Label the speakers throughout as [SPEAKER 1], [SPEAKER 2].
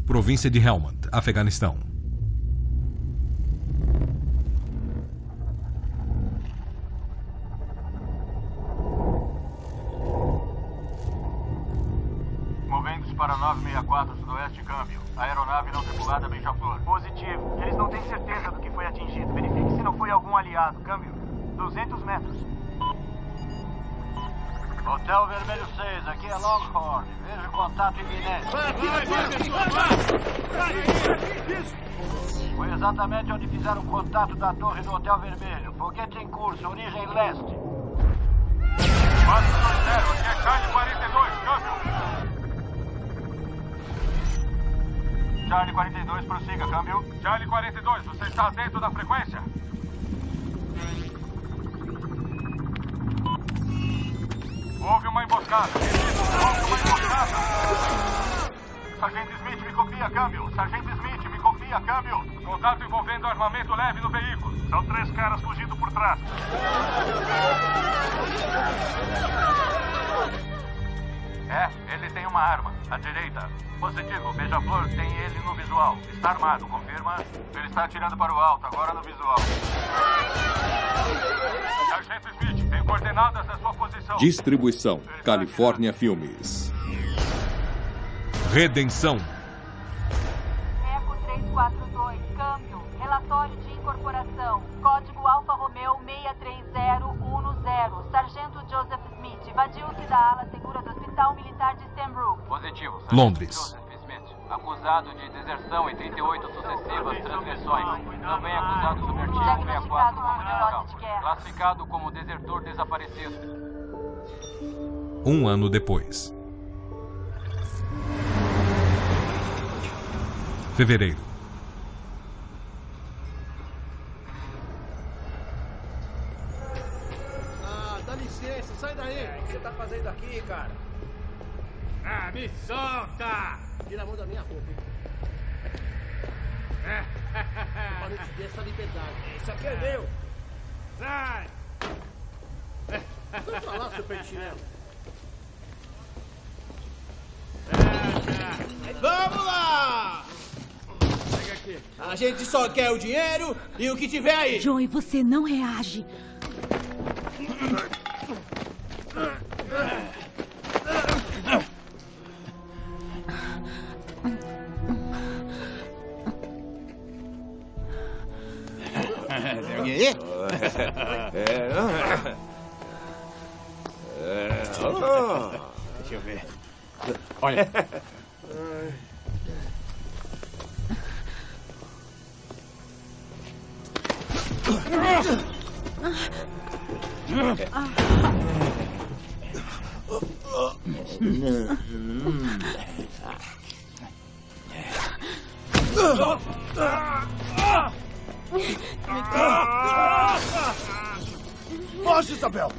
[SPEAKER 1] província de Helmand, Afeganistão.
[SPEAKER 2] Movendo-se para 964 sudoeste, câmbio. Aeronave não tripulada beija-flor. Positivo. Eles não têm certeza do que foi atingido. Verifique se não foi algum aliado. Câmbio. 200 metros. Hotel Vermelho 6, aqui é Longhorn. Vejo contato iminente. Foi exatamente onde fizeram contato da torre do Hotel Vermelho. Foguete em curso, origem leste. 420, aqui é Charlie 42, câmbio. Charlie 42, prossiga, câmbio. Charlie 42, você está dentro da frequência? Houve uma emboscada. Houve uma emboscada. Sargento Smith, me copia, câmbio. Sargento Smith, me copia, câmbio. Contato envolvendo armamento leve no veículo. São 3 caras fugindo por trás. Ele tem uma arma. À direita. Positivo, beija-flor tem ele no visual. Está armado, confirma? Ele está atirando para o alto, agora no visual. Sargento Smith, tem coordenadas da sua posição.
[SPEAKER 3] Distribuição, Califórnia Filmes.
[SPEAKER 1] Redenção.
[SPEAKER 4] Eco 342, câmbio. Relatório de incorporação. Código Alfa Romeo 63010. Sargento Joseph Smith invadiu-se da ala segura do Hospital Militar de Stembrook.
[SPEAKER 2] Positivo. Sargento
[SPEAKER 1] Londres.
[SPEAKER 2] Joseph Smith, acusado de deserção em 38 sucessivas transgressões. Também acusado sob artigo 64 do Código Penal. Classificado como desertor desaparecido.
[SPEAKER 1] 1 ano depois. Fevereiro.
[SPEAKER 5] Dá licença, sai daí.
[SPEAKER 6] O que você tá fazendo aqui, cara?
[SPEAKER 5] Ah, me solta! Tira a mão da minha roupa, hein? Para não te dê essa liberdade.
[SPEAKER 6] Isso aqui é meu.
[SPEAKER 5] Sai! Vamos falar, seu pé de chinelo. Vamos lá! Pega aqui. A gente só quer o dinheiro e o que tiver aí.
[SPEAKER 7] Joey, você não reage.
[SPEAKER 5] Tem alguém aí? Deixa eu ver. Olha. Foge, Isabel!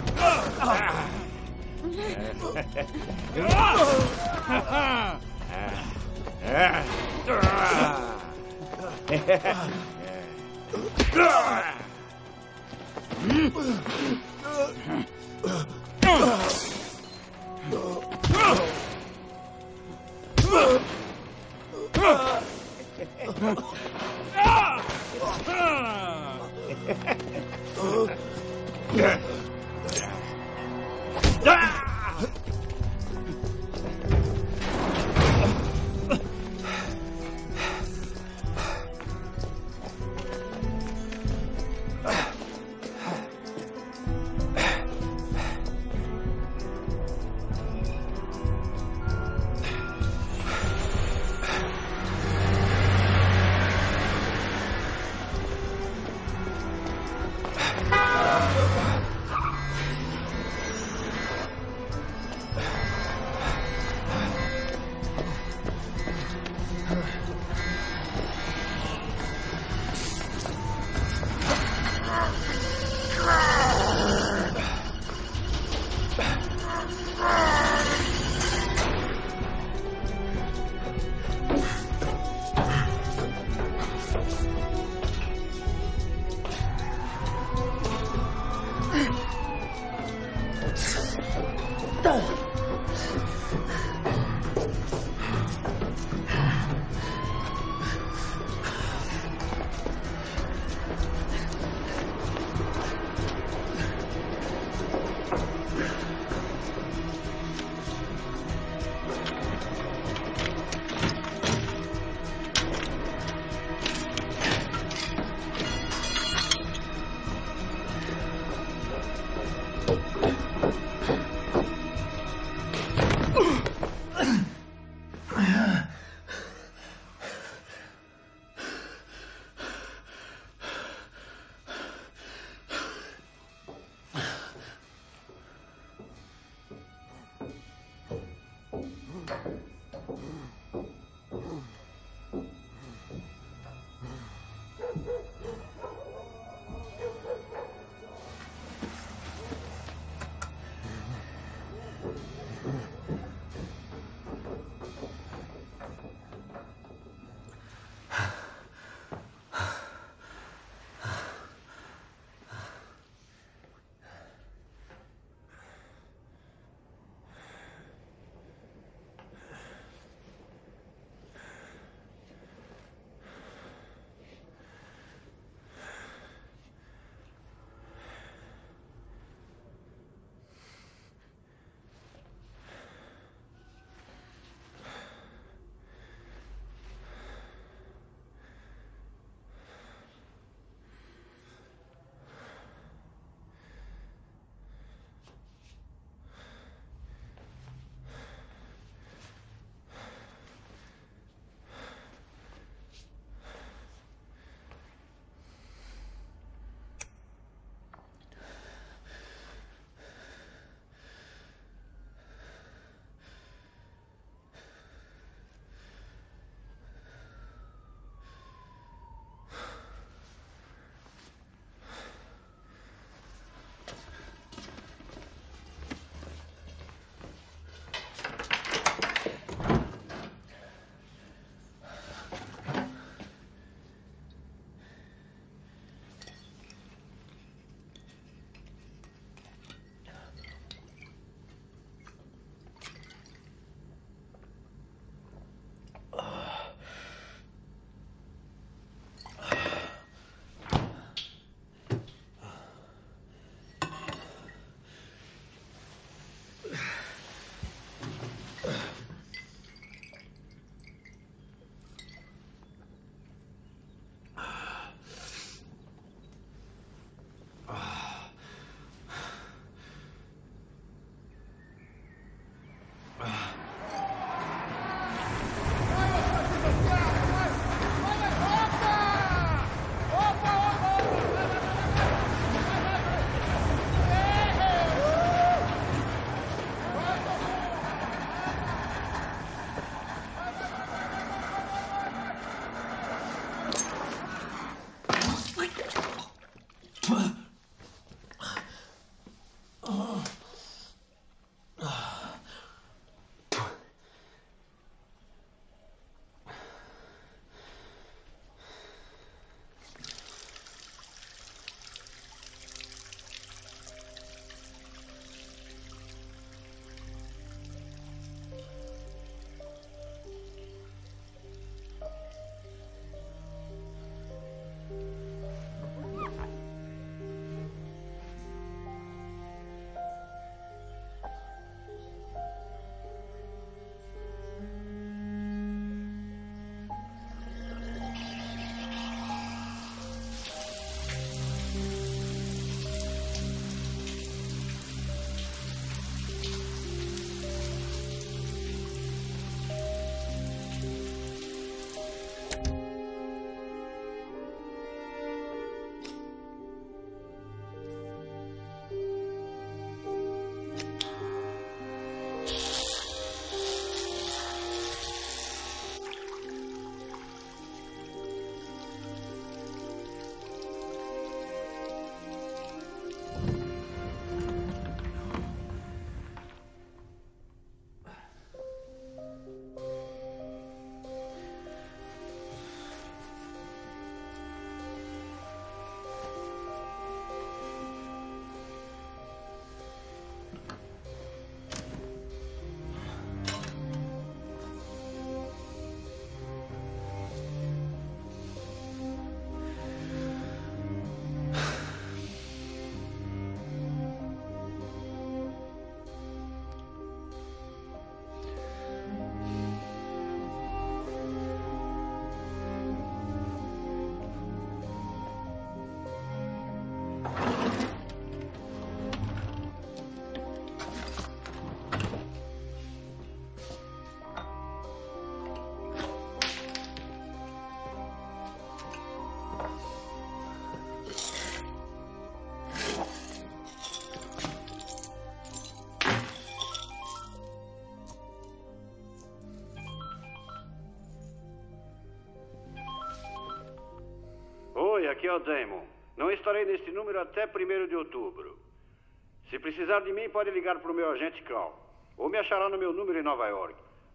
[SPEAKER 7] aqui é o Damon. Não estarei neste número até 1º de outubro. Se precisar de mim, pode ligar para o meu agente Cal. Ou me achará no meu número em Nova York.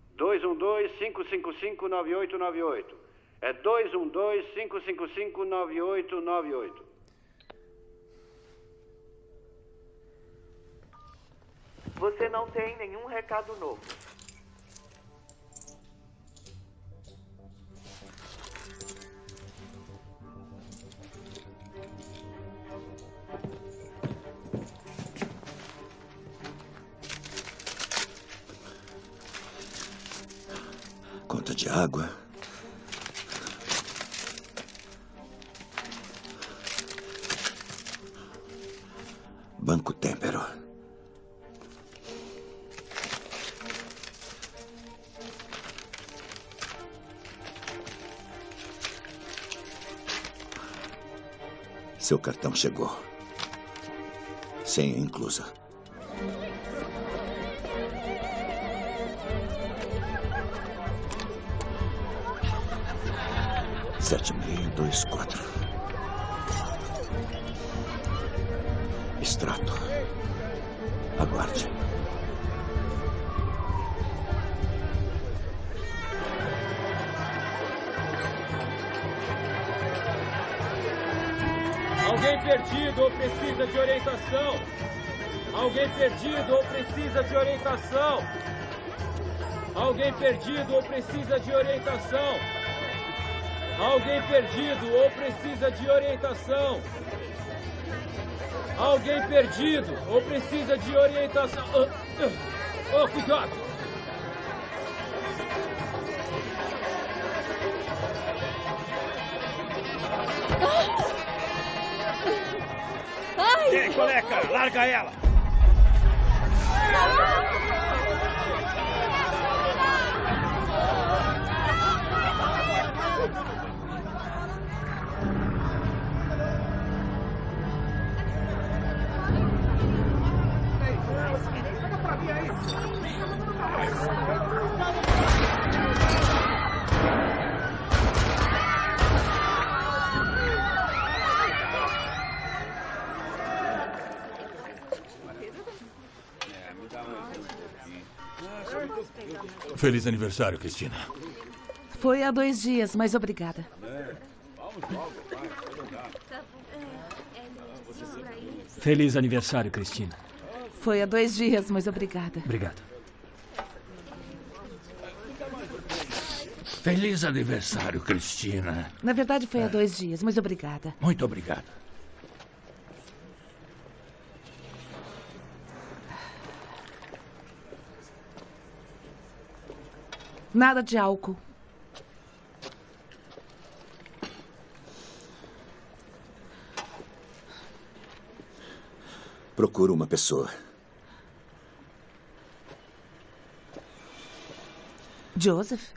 [SPEAKER 7] 212-555-9898. É 212-555-9898.
[SPEAKER 8] Você não tem nenhum recado novo.
[SPEAKER 9] Conta de água. Banco Tempero. Seu cartão chegou. Senha inclusa. Sete, 624. Extrato. Aguarde.
[SPEAKER 10] Alguém perdido ou precisa de orientação? Alguém perdido ou precisa de orientação? Alguém perdido ou precisa de orientação? Alguém perdido ou precisa de orientação? Alguém perdido ou precisa de orientação? Oh, cuidado!
[SPEAKER 11] Ai!
[SPEAKER 6] Ei, coleca, larga ela!
[SPEAKER 12] Feliz aniversário, Cristina.
[SPEAKER 13] Foi há 2 dias, mas obrigada.
[SPEAKER 14] Feliz aniversário, Cristina.
[SPEAKER 13] Foi há 2 dias, mas obrigada.
[SPEAKER 14] Obrigado.
[SPEAKER 12] Feliz aniversário, Cristina.
[SPEAKER 13] Na verdade, foi há 2 dias, mas obrigada.
[SPEAKER 12] Muito obrigado.
[SPEAKER 13] Nada de álcool.
[SPEAKER 9] Procuro uma pessoa.
[SPEAKER 13] Joseph?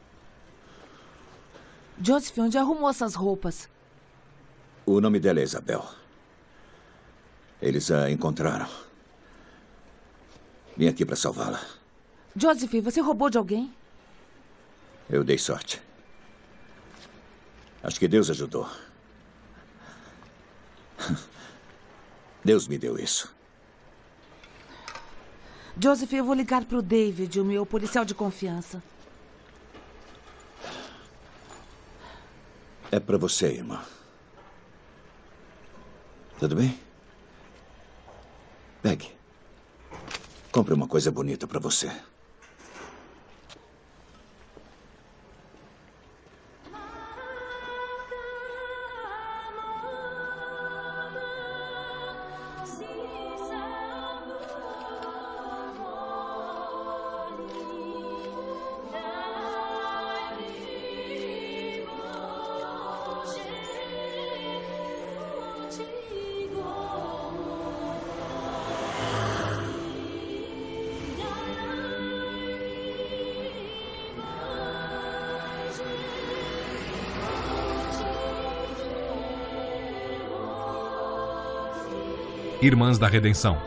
[SPEAKER 13] Joseph, onde arrumou essas roupas?
[SPEAKER 9] O nome dela é Isabel. Eles a encontraram. Vim aqui para salvá-la.
[SPEAKER 13] Joseph, você roubou de alguém?
[SPEAKER 9] Eu dei sorte. Acho que Deus ajudou. Deus me deu isso.
[SPEAKER 13] Joseph, eu vou ligar para o David, o meu policial de confiança.
[SPEAKER 9] É para você, irmã. Tudo bem? Pegue. Compre uma coisa bonita para você.
[SPEAKER 1] Irmãs da Redenção.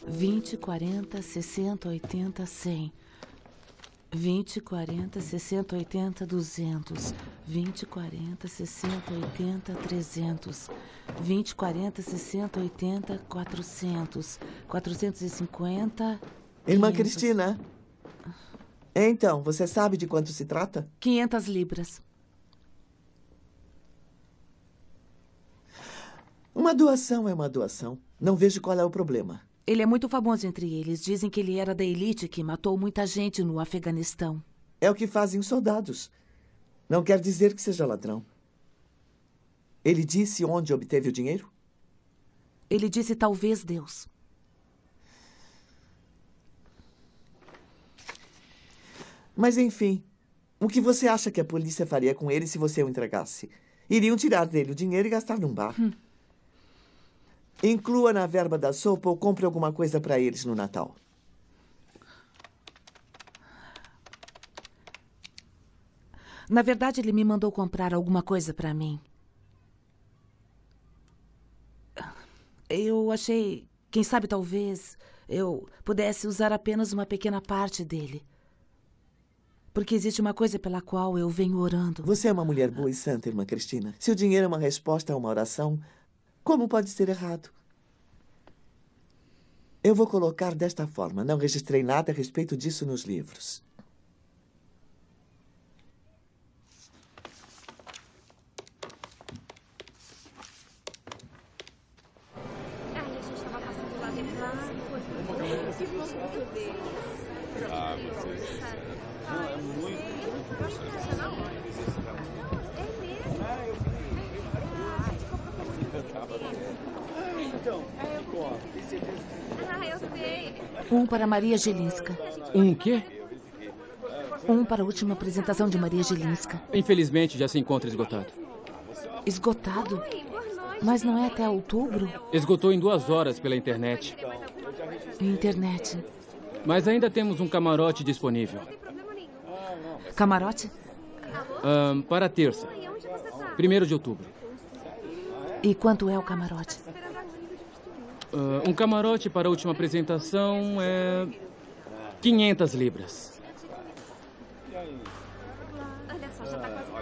[SPEAKER 13] 20, 40, 60, 80, 100. 20, 40, 60, 80, 200. 20, 40, 60, 80, 300. 20, 40, 60, 80, 400. 450...
[SPEAKER 11] Irmã
[SPEAKER 13] 500.
[SPEAKER 11] Cristina. Então, você sabe de quanto se trata?
[SPEAKER 13] 500 libras.
[SPEAKER 11] Uma doação é uma doação. Não vejo qual é o problema.
[SPEAKER 13] Ele é muito famoso entre eles. Dizem que ele era da elite que matou muita gente no Afeganistão.
[SPEAKER 11] É o que fazem os soldados. Não quer dizer que seja ladrão. Ele disse onde obteve o dinheiro?
[SPEAKER 13] Ele disse talvez Deus.
[SPEAKER 11] Mas, enfim, o que você acha que a polícia faria com ele se você o entregasse? Iriam tirar dele o dinheiro e gastar num bar. Inclua na verba da sopa ou compre alguma coisa para eles no Natal.
[SPEAKER 13] Na verdade, ele me mandou comprar alguma coisa para mim. Eu achei, quem sabe talvez, eu pudesse usar apenas uma pequena parte dele. Porque existe uma coisa pela qual eu venho orando.
[SPEAKER 11] Você é uma mulher boa e santa, irmã Cristina. Se o dinheiro é uma resposta a uma oração, como pode ser errado? Eu vou colocar desta forma. Não registrei nada a respeito disso nos livros.
[SPEAKER 13] Um para Maria Gelinska.
[SPEAKER 14] Um quê?
[SPEAKER 13] Um para a última apresentação de Maria Gelinska.
[SPEAKER 14] Infelizmente, já se encontra esgotado.
[SPEAKER 13] Esgotado? Mas não é até outubro?
[SPEAKER 14] Esgotou em 2 horas pela internet.
[SPEAKER 13] Internet.
[SPEAKER 14] Mas ainda temos um camarote disponível.
[SPEAKER 13] Camarote?
[SPEAKER 14] Para terça. 1º de outubro.
[SPEAKER 13] E quanto é o camarote?
[SPEAKER 14] Um camarote para a última apresentação é 500 libras.
[SPEAKER 15] Olha só, já tá quase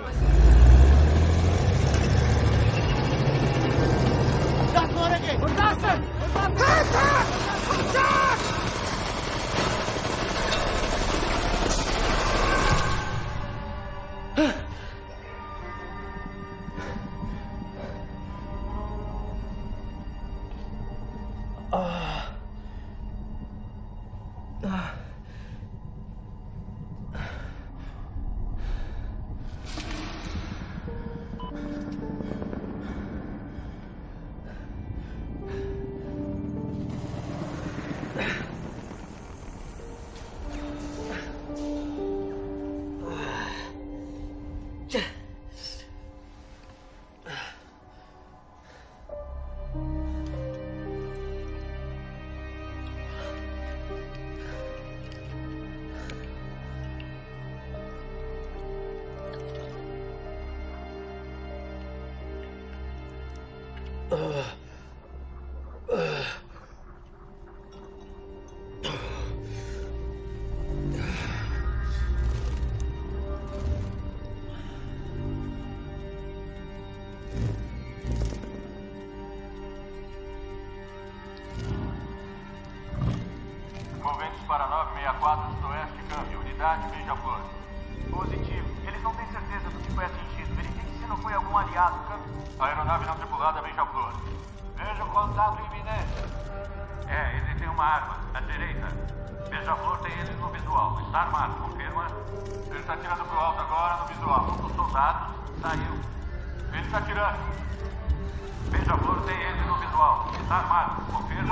[SPEAKER 2] Moventos para 964 sudoeste, câmbio, unidade Beija-Flor. Positivo. Eles não têm certeza do que foi atingido. Verifique se não foi algum aliado, câmbio. Aeronave não tripulada Beija-Flor. Veja o contato iminente. Ele tem uma arma, à direita. Beija-Flor tem eles no visual. Está armado, confirma? Ele está tirando pro alto agora no visual. Um dos soldados saiu. Ele está tirando. Beija-Flor tem eles no visual. Está armado, confirma?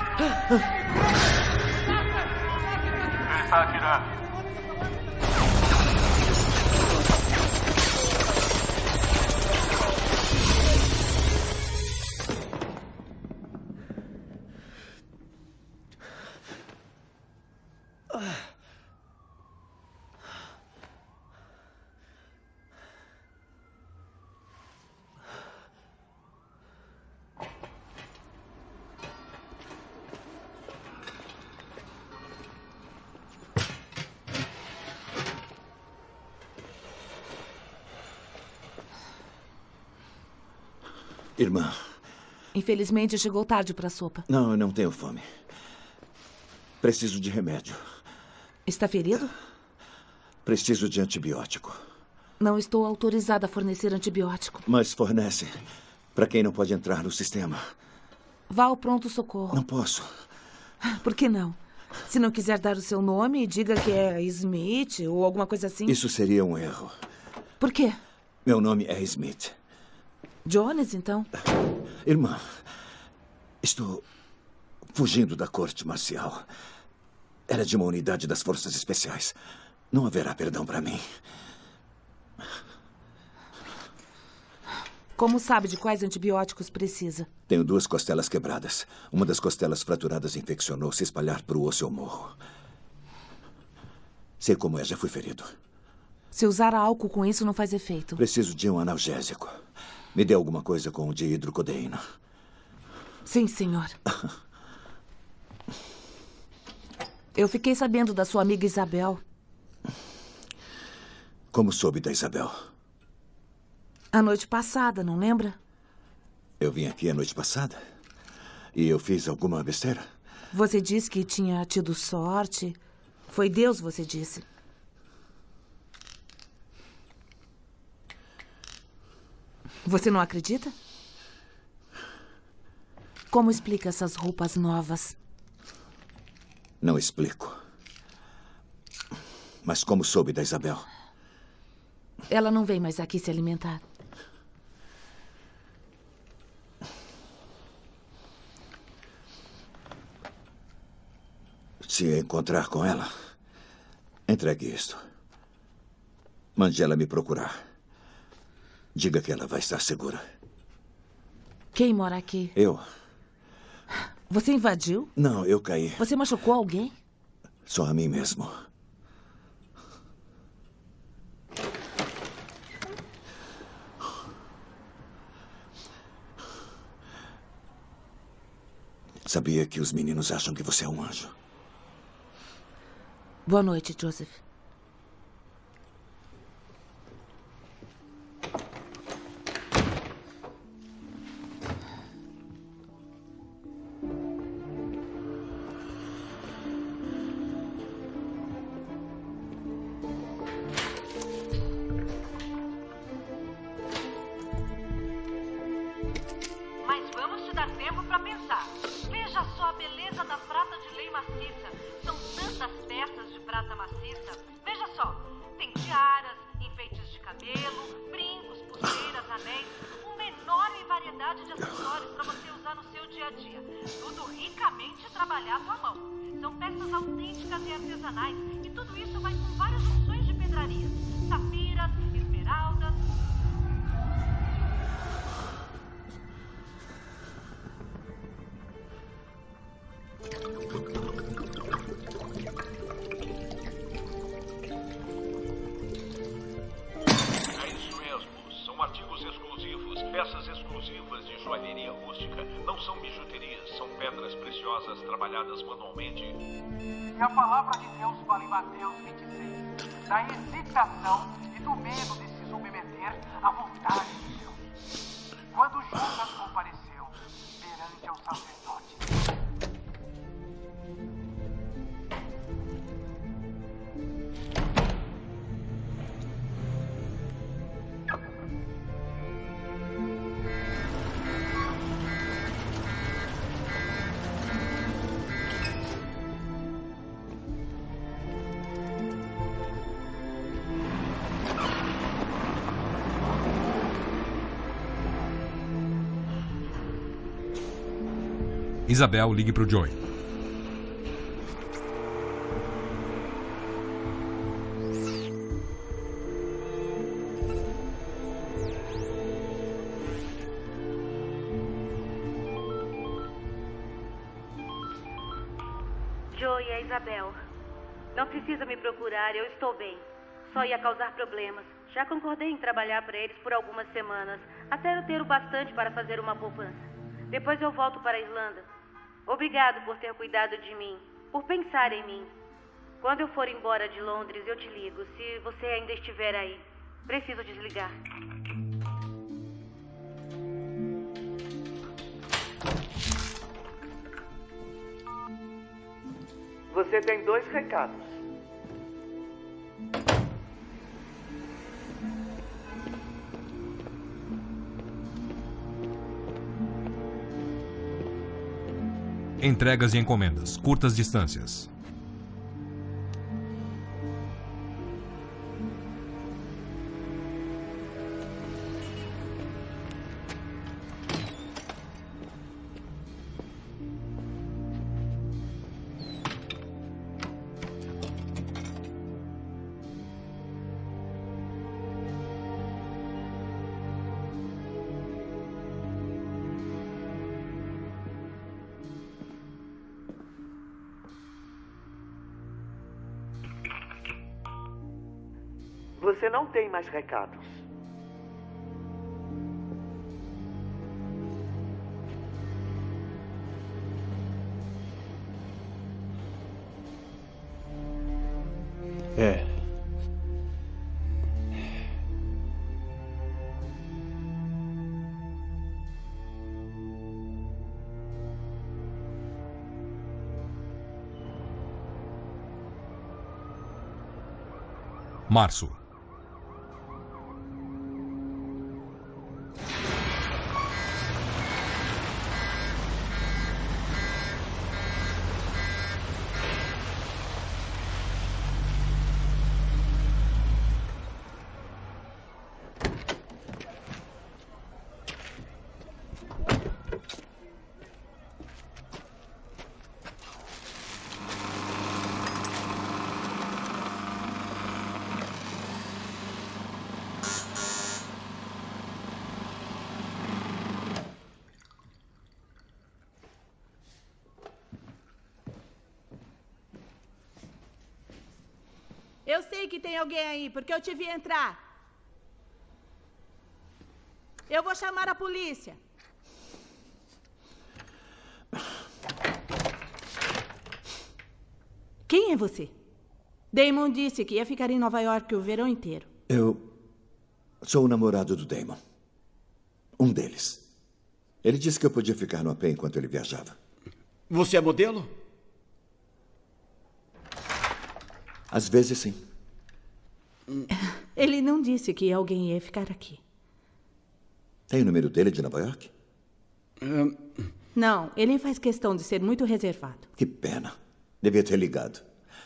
[SPEAKER 2] Ele está atirando.
[SPEAKER 9] Irmã.
[SPEAKER 13] Infelizmente, chegou tarde para a sopa.
[SPEAKER 9] Não, eu não tenho fome. Preciso de remédio.
[SPEAKER 13] Está ferido?
[SPEAKER 9] Preciso de antibiótico.
[SPEAKER 13] Não estou autorizada a fornecer antibiótico.
[SPEAKER 9] Mas fornece para quem não pode entrar no sistema.
[SPEAKER 13] Vá ao pronto-socorro.
[SPEAKER 9] Não posso.
[SPEAKER 13] Por que não? Se não quiser dar o seu nome, diga que é Smith ou alguma coisa assim.
[SPEAKER 9] Isso seria um erro.
[SPEAKER 13] Por quê?
[SPEAKER 9] Meu nome é Smith.
[SPEAKER 13] Jones, então?
[SPEAKER 9] Irmã, estou fugindo da corte marcial. Era de uma unidade das forças especiais. Não haverá perdão para mim.
[SPEAKER 13] Como sabe de quais antibióticos precisa?
[SPEAKER 9] Tenho 2 costelas quebradas. Uma das costelas fraturadas infeccionou. Se espalhar para o osso, eu morro. Sei como é, já fui ferido.
[SPEAKER 13] Se usar álcool com isso, não faz efeito.
[SPEAKER 9] Preciso de um analgésico. Me dê alguma coisa com dihidrocodeína.
[SPEAKER 13] Sim, senhor. Eu fiquei sabendo da sua amiga Isabel.
[SPEAKER 9] Como soube da Isabel?
[SPEAKER 13] A noite passada, não lembra?
[SPEAKER 9] Eu vim aqui a noite passada? E eu fiz alguma besteira?
[SPEAKER 13] Você disse que tinha tido sorte. Foi Deus, você disse. Você não acredita? Como explica essas roupas novas?
[SPEAKER 9] Não explico. Mas como soube da Isabel?
[SPEAKER 13] Ela não vem mais aqui se alimentar.
[SPEAKER 9] Se encontrar com ela, entregue isto. Mande ela me procurar. Diga que ela vai estar segura.
[SPEAKER 13] Quem mora aqui?
[SPEAKER 9] Eu.
[SPEAKER 13] Você invadiu?
[SPEAKER 9] Não, eu caí.
[SPEAKER 13] Você machucou alguém?
[SPEAKER 9] Só a mim mesmo. Sabia que os meninos acham que você é um anjo.
[SPEAKER 13] Boa noite, Joseph.
[SPEAKER 4] Mas vamos te dar tempo para pensar. Veja só a beleza da prata de lei maciça. São tantas peças de prata maciça. Veja só, tem tiaras, enfeites de cabelo, brincos, pulseiras, anéis, uma enorme variedade de acessórios para você usar no seu dia a dia. Tudo ricamente trabalhado à mão. São peças autênticas e artesanais. E tudo isso vai com várias opções de pedrarias. Safiras, esmeraldas.
[SPEAKER 2] É isso mesmo. São artigos exclusivos, peças exclusivas de joalheria rústica. Não são bijuterias, são pedras preciosas trabalhadas manualmente.
[SPEAKER 16] E a palavra de Deus fala em Mateus 26, da hesitação e do medo de se submeter à vontade de Deus. Quando Judas compareceu perante o sacerdote.
[SPEAKER 1] Isabel, ligue para o Joey.
[SPEAKER 17] Joey, é Isabel. Não precisa me procurar, eu estou bem. Só ia causar problemas. Já concordei em trabalhar para eles por algumas semanas, até eu ter o bastante para fazer uma poupança. Depois eu volto para a Irlanda. Obrigado por ter cuidado de mim, por pensar em mim. Quando eu for embora de Londres, eu te ligo, se você ainda estiver aí. Preciso desligar.
[SPEAKER 8] Você tem 2 recados.
[SPEAKER 1] Entregas e encomendas, curtas distâncias.
[SPEAKER 8] Você não tem mais recados.
[SPEAKER 5] É.
[SPEAKER 1] Março.
[SPEAKER 18] Eu sei que tem alguém aí, porque eu te vi entrar. Eu vou chamar a polícia. Quem é você? Damon disse que ia ficar em Nova York o verão inteiro.
[SPEAKER 9] Eu sou o namorado do Damon. Um deles. Ele disse que eu podia ficar no AP enquanto ele viajava.
[SPEAKER 5] Você é modelo?
[SPEAKER 9] Às vezes, sim.
[SPEAKER 18] Ele não disse que alguém ia ficar aqui.
[SPEAKER 9] Tem o número dele de Nova York?
[SPEAKER 18] Não, ele faz questão de ser muito reservado.
[SPEAKER 9] Que pena. Devia ter ligado.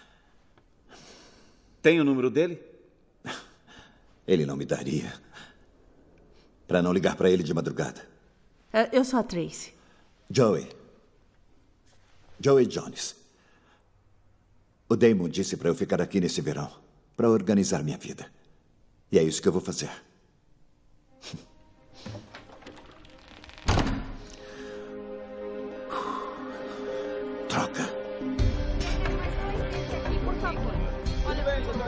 [SPEAKER 5] Tem o número dele?
[SPEAKER 9] Ele não me daria. Para não ligar para ele de madrugada.
[SPEAKER 18] Eu sou a Tracy.
[SPEAKER 9] Joey Jones. O Damon disse para eu ficar aqui nesse verão, para organizar minha vida. E é isso que eu vou fazer. Troca.
[SPEAKER 18] Por favor, olha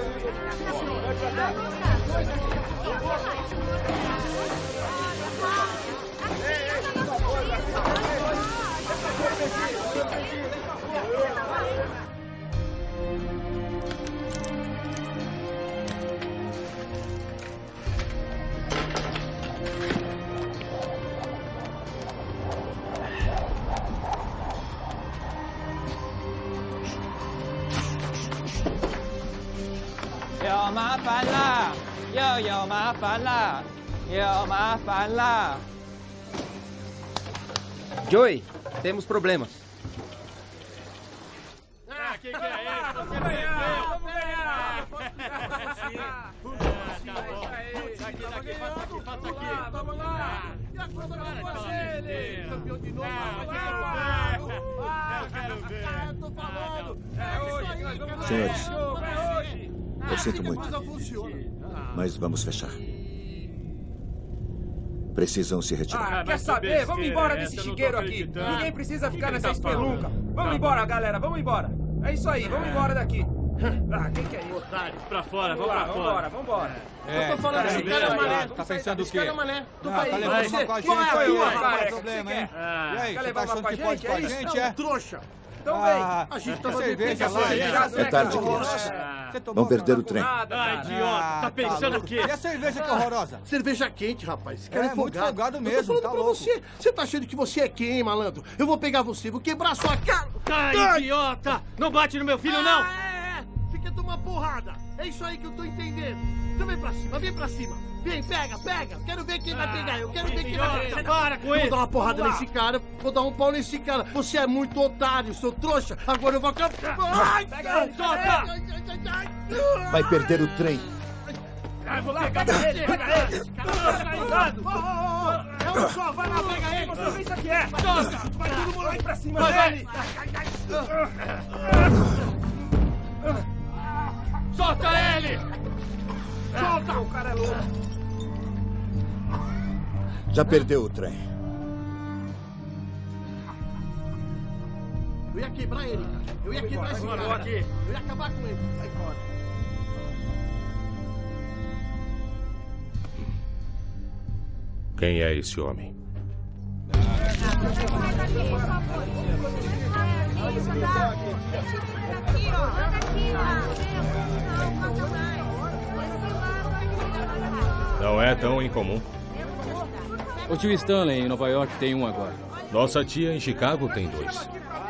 [SPEAKER 19] Joey, temos problemas.
[SPEAKER 10] Que é isso? Vamos ganhar! Vamos ganhar! Faça aqui. Vamos lá! E a conta com ele! Campeão de novo! Eu quero ver! Eu tô falando! É hoje que nós vamos ganhar!
[SPEAKER 9] Senhores,
[SPEAKER 10] É hoje!
[SPEAKER 9] eu sinto muito, mas vamos fechar. Precisam se retirar.
[SPEAKER 6] Quer saber? Vamos embora desse chiqueiro aqui. Ninguém precisa ficar nessa espelunca. Vamos embora, galera. Vamos embora. É isso aí. Vamos embora daqui. Quem que é isso?
[SPEAKER 10] Otários, pra fora. Vamos pra
[SPEAKER 6] fora. Vamos embora.
[SPEAKER 10] Eu tô falando, esse cara é o Mané. Tá pensando o quê?
[SPEAKER 6] Esse cara é o Mané.
[SPEAKER 10] Tá levando uma com a gente aí,
[SPEAKER 6] Qual é a tua,
[SPEAKER 10] problema, hein? E aí, você tá achando que pode com a gente, é?
[SPEAKER 5] Trouxa.
[SPEAKER 6] Então vem.
[SPEAKER 5] A gente tá
[SPEAKER 6] cerveja lá.
[SPEAKER 9] É tarde, crianças. Vão perder o trem.
[SPEAKER 10] Idiota, tá pensando o quê?
[SPEAKER 5] E a cerveja que é horrorosa? Cerveja quente, rapaz. Esse cara é
[SPEAKER 6] muito folgado mesmo,
[SPEAKER 5] Eu tô
[SPEAKER 6] tá
[SPEAKER 5] falando pra
[SPEAKER 6] louco.
[SPEAKER 5] você. Você tá achando que você é quem, hein, malandro? Eu vou pegar você, vou quebrar sua cara.
[SPEAKER 10] Ai, idiota! Não bate no meu filho, não!
[SPEAKER 5] Você quer tomar porrada. É isso aí que eu tô entendendo. Então vem pra cima, vem pra cima. Vem, pega, pega. Quero ver quem vai pegar. Eu quero ver quem vai pegar.
[SPEAKER 10] Para com
[SPEAKER 5] Vou
[SPEAKER 10] isso.
[SPEAKER 5] dar uma porrada nesse cara. Vou dar um pau nesse cara. Você é muito otário, seu trouxa. Agora eu vou acabar. Ai,
[SPEAKER 10] solta!
[SPEAKER 9] Vai perder o trem.
[SPEAKER 10] Vou lá, pega ele!
[SPEAKER 5] Cuidado! É um só, vai lá, pega ele!
[SPEAKER 6] Você vê isso aqui, é!
[SPEAKER 5] Solta!
[SPEAKER 6] Vai todo mundo aí pra cima
[SPEAKER 5] Vai,
[SPEAKER 6] dele!
[SPEAKER 10] Solta ele!
[SPEAKER 5] Solta!
[SPEAKER 6] O cara é louco!
[SPEAKER 9] Já perdeu o trem.
[SPEAKER 5] Eu ia quebrar ele, cara. Eu ia quebrar esse cara. Eu ia acabar com ele. Sai fora.
[SPEAKER 1] Quem é esse homem? Não é tão incomum.
[SPEAKER 14] O tio Stanley em Nova York tem um agora.
[SPEAKER 1] Nossa tia em Chicago tem 2.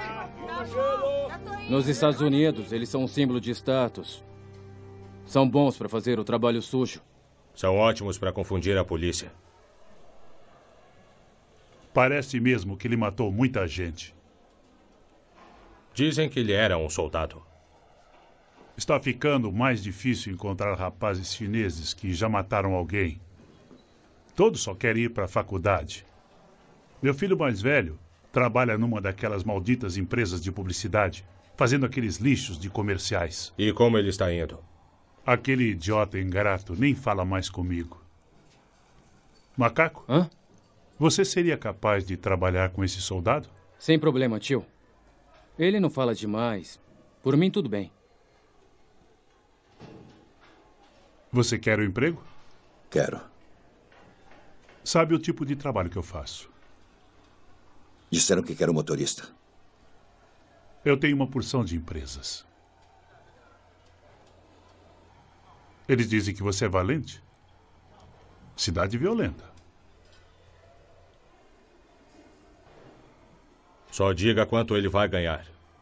[SPEAKER 14] Nos Estados Unidos, eles são um símbolo de status. São bons para fazer o trabalho sujo.
[SPEAKER 1] São ótimos para confundir a polícia.
[SPEAKER 20] Parece mesmo que ele matou muita gente.
[SPEAKER 1] Dizem que ele era um soldado.
[SPEAKER 20] Está ficando mais difícil encontrar rapazes chineses que já mataram alguém. Todos só querem ir para a faculdade. Meu filho mais velho trabalha numa daquelas malditas empresas de publicidade, fazendo aqueles lixos de comerciais.
[SPEAKER 1] E como ele está indo?
[SPEAKER 20] Aquele idiota ingrato nem fala mais comigo. Macaco?
[SPEAKER 14] Hã?
[SPEAKER 20] Você seria capaz de trabalhar com esse soldado?
[SPEAKER 14] Sem problema, tio. Ele não fala demais. Por mim, tudo bem.
[SPEAKER 20] Você quer o emprego?
[SPEAKER 9] Quero.
[SPEAKER 20] Sabe o tipo de trabalho que eu faço?
[SPEAKER 9] Disseram que quero motorista.
[SPEAKER 20] Eu tenho uma porção de empresas. Eles dizem que você é valente. Cidade violenta.
[SPEAKER 1] Só diga quanto ele vai ganhar.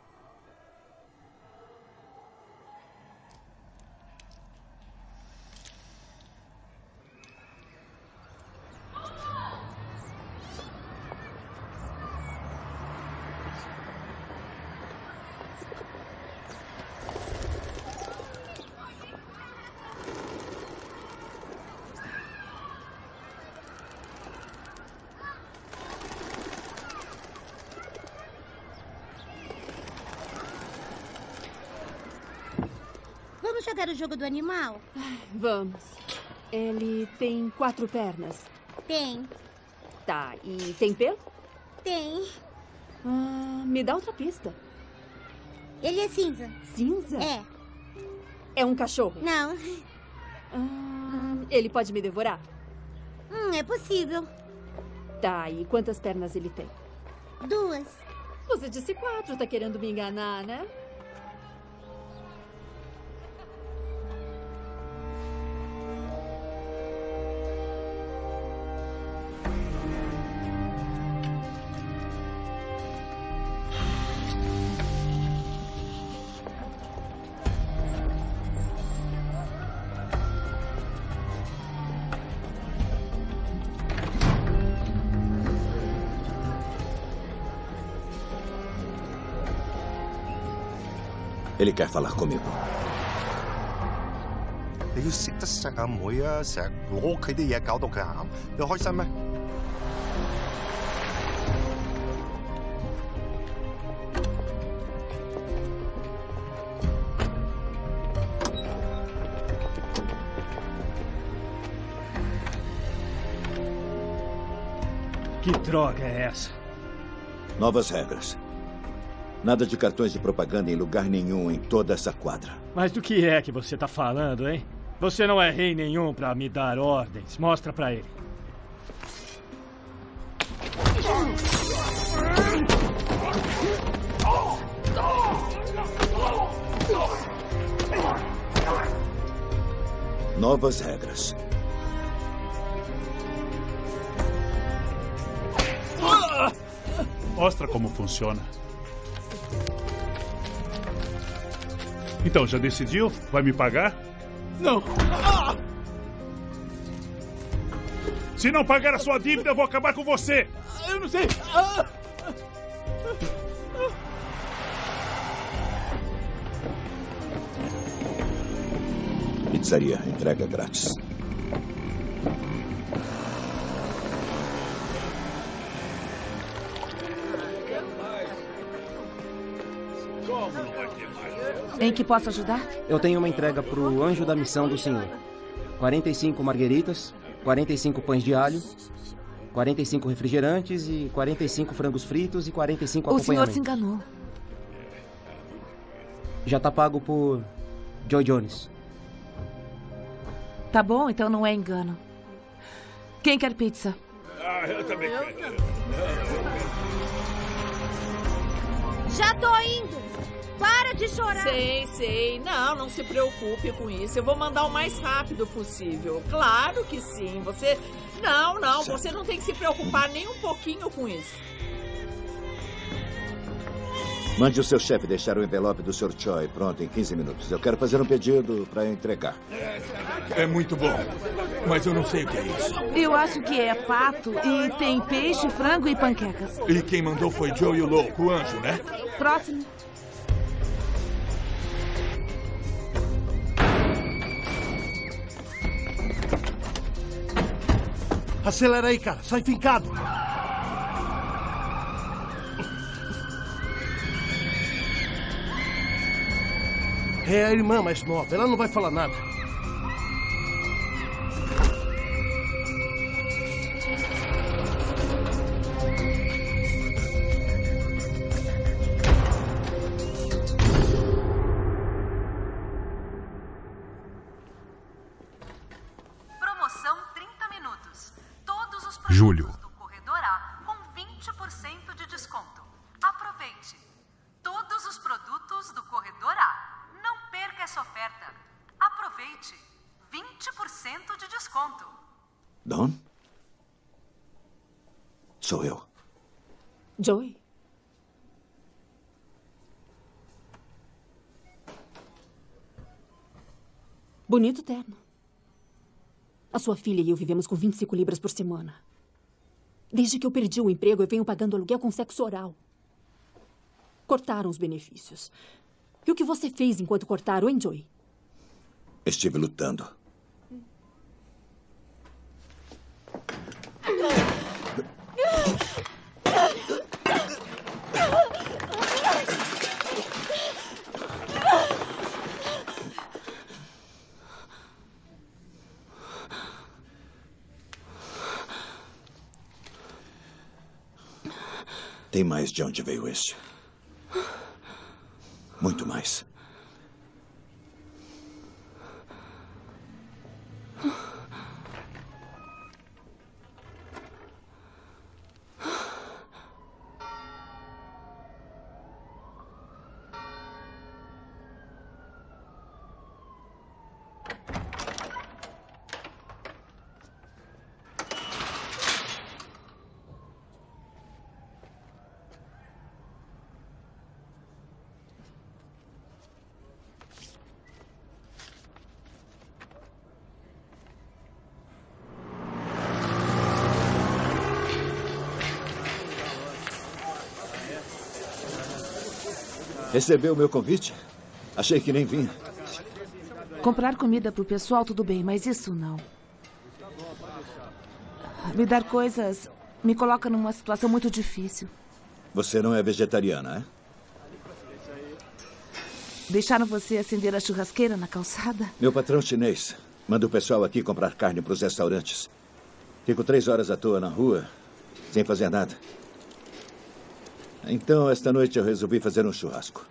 [SPEAKER 15] Vamos jogar o jogo do animal?
[SPEAKER 21] Vamos. Ele tem 4 pernas.
[SPEAKER 15] Tem.
[SPEAKER 21] Tá, e tem pelo?
[SPEAKER 15] Tem.
[SPEAKER 21] Me dá outra pista.
[SPEAKER 15] Ele é cinza.
[SPEAKER 21] Cinza?
[SPEAKER 15] É.
[SPEAKER 21] É um cachorro?
[SPEAKER 15] Não.
[SPEAKER 21] Ele pode me devorar?
[SPEAKER 15] É possível.
[SPEAKER 21] Tá, e quantas pernas ele tem?
[SPEAKER 15] 2.
[SPEAKER 21] Você disse 4, tá querendo me enganar, né?
[SPEAKER 9] Ele quer falar comigo.
[SPEAKER 22] 你要識得錫阿妹啊！成日攞屋企啲嘢搞到佢喊，你開心咩？
[SPEAKER 10] Que droga é essa?
[SPEAKER 9] Novas regras. Nada de cartões de propaganda em lugar nenhum em toda essa quadra.
[SPEAKER 10] Mas do que é que você tá falando, hein? Você não é rei nenhum pra me dar ordens. Mostra pra ele.
[SPEAKER 9] Novas regras.
[SPEAKER 20] Mostra como funciona. Então, já decidiu? Vai me pagar?
[SPEAKER 5] Não.
[SPEAKER 20] Se não pagar a sua dívida, eu vou acabar com você.
[SPEAKER 5] Eu não sei.
[SPEAKER 9] Pizzaria, entrega grátis.
[SPEAKER 13] Em que posso ajudar?
[SPEAKER 19] Eu tenho uma entrega pro anjo da missão do senhor. 45 margueritas, 45 pães de alho, 45 refrigerantes e 45 frangos fritos e 45
[SPEAKER 13] O
[SPEAKER 19] acompanhamentos.
[SPEAKER 13] senhor se enganou.
[SPEAKER 19] Já tá pago por Joy Jones.
[SPEAKER 13] Tá bom, então não é engano. Quem quer pizza?
[SPEAKER 20] Eu também quero.
[SPEAKER 15] Já tô indo. Para de chorar.
[SPEAKER 18] Sei. Não se preocupe com isso. Eu vou mandar o mais rápido possível. Claro que sim. Você... Não, você não tem que se preocupar nem um pouquinho com isso.
[SPEAKER 9] Mande o seu chefe deixar o envelope do Sr. Choi pronto em 15 minutos. Eu quero fazer um pedido para entregar.
[SPEAKER 12] É muito bom, mas eu não sei o que é isso.
[SPEAKER 13] Eu acho que é pato e tem peixe, frango e panquecas.
[SPEAKER 12] E quem mandou foi Joe e o louco, o anjo, né?
[SPEAKER 13] Próximo.
[SPEAKER 5] Acelera aí, cara. Sai fincado. É a irmã mais nova. Ela não vai falar nada.
[SPEAKER 4] Promoção 30 minutos. Todos os
[SPEAKER 3] Julho.
[SPEAKER 4] produtos do Corredor A com 20% de desconto. Aproveite. Todos os produtos do Corredor A. Não perca essa oferta. Aproveite. 20% de desconto.
[SPEAKER 9] Don? Sou eu.
[SPEAKER 21] Joey? Bonito terno. A sua filha e eu vivemos com 25 libras por semana. Desde que eu perdi o emprego, eu venho pagando aluguel com sexo oral. Cortaram os benefícios. E o que você fez enquanto cortaram, hein, Joey?
[SPEAKER 9] Estive lutando. Tem mais de onde veio este. Muito mais. Recebeu o meu convite? Achei que nem vinha.
[SPEAKER 13] Comprar comida pro pessoal, tudo bem, mas isso não. Me dar coisas me coloca numa situação muito difícil.
[SPEAKER 9] Você não é vegetariana, é?
[SPEAKER 13] Deixaram você acender a churrasqueira na calçada?
[SPEAKER 9] Meu patrão chinês manda o pessoal aqui comprar carne para os restaurantes. Fico 3 horas à toa na rua, sem fazer nada. Então, esta noite eu resolvi fazer um churrasco.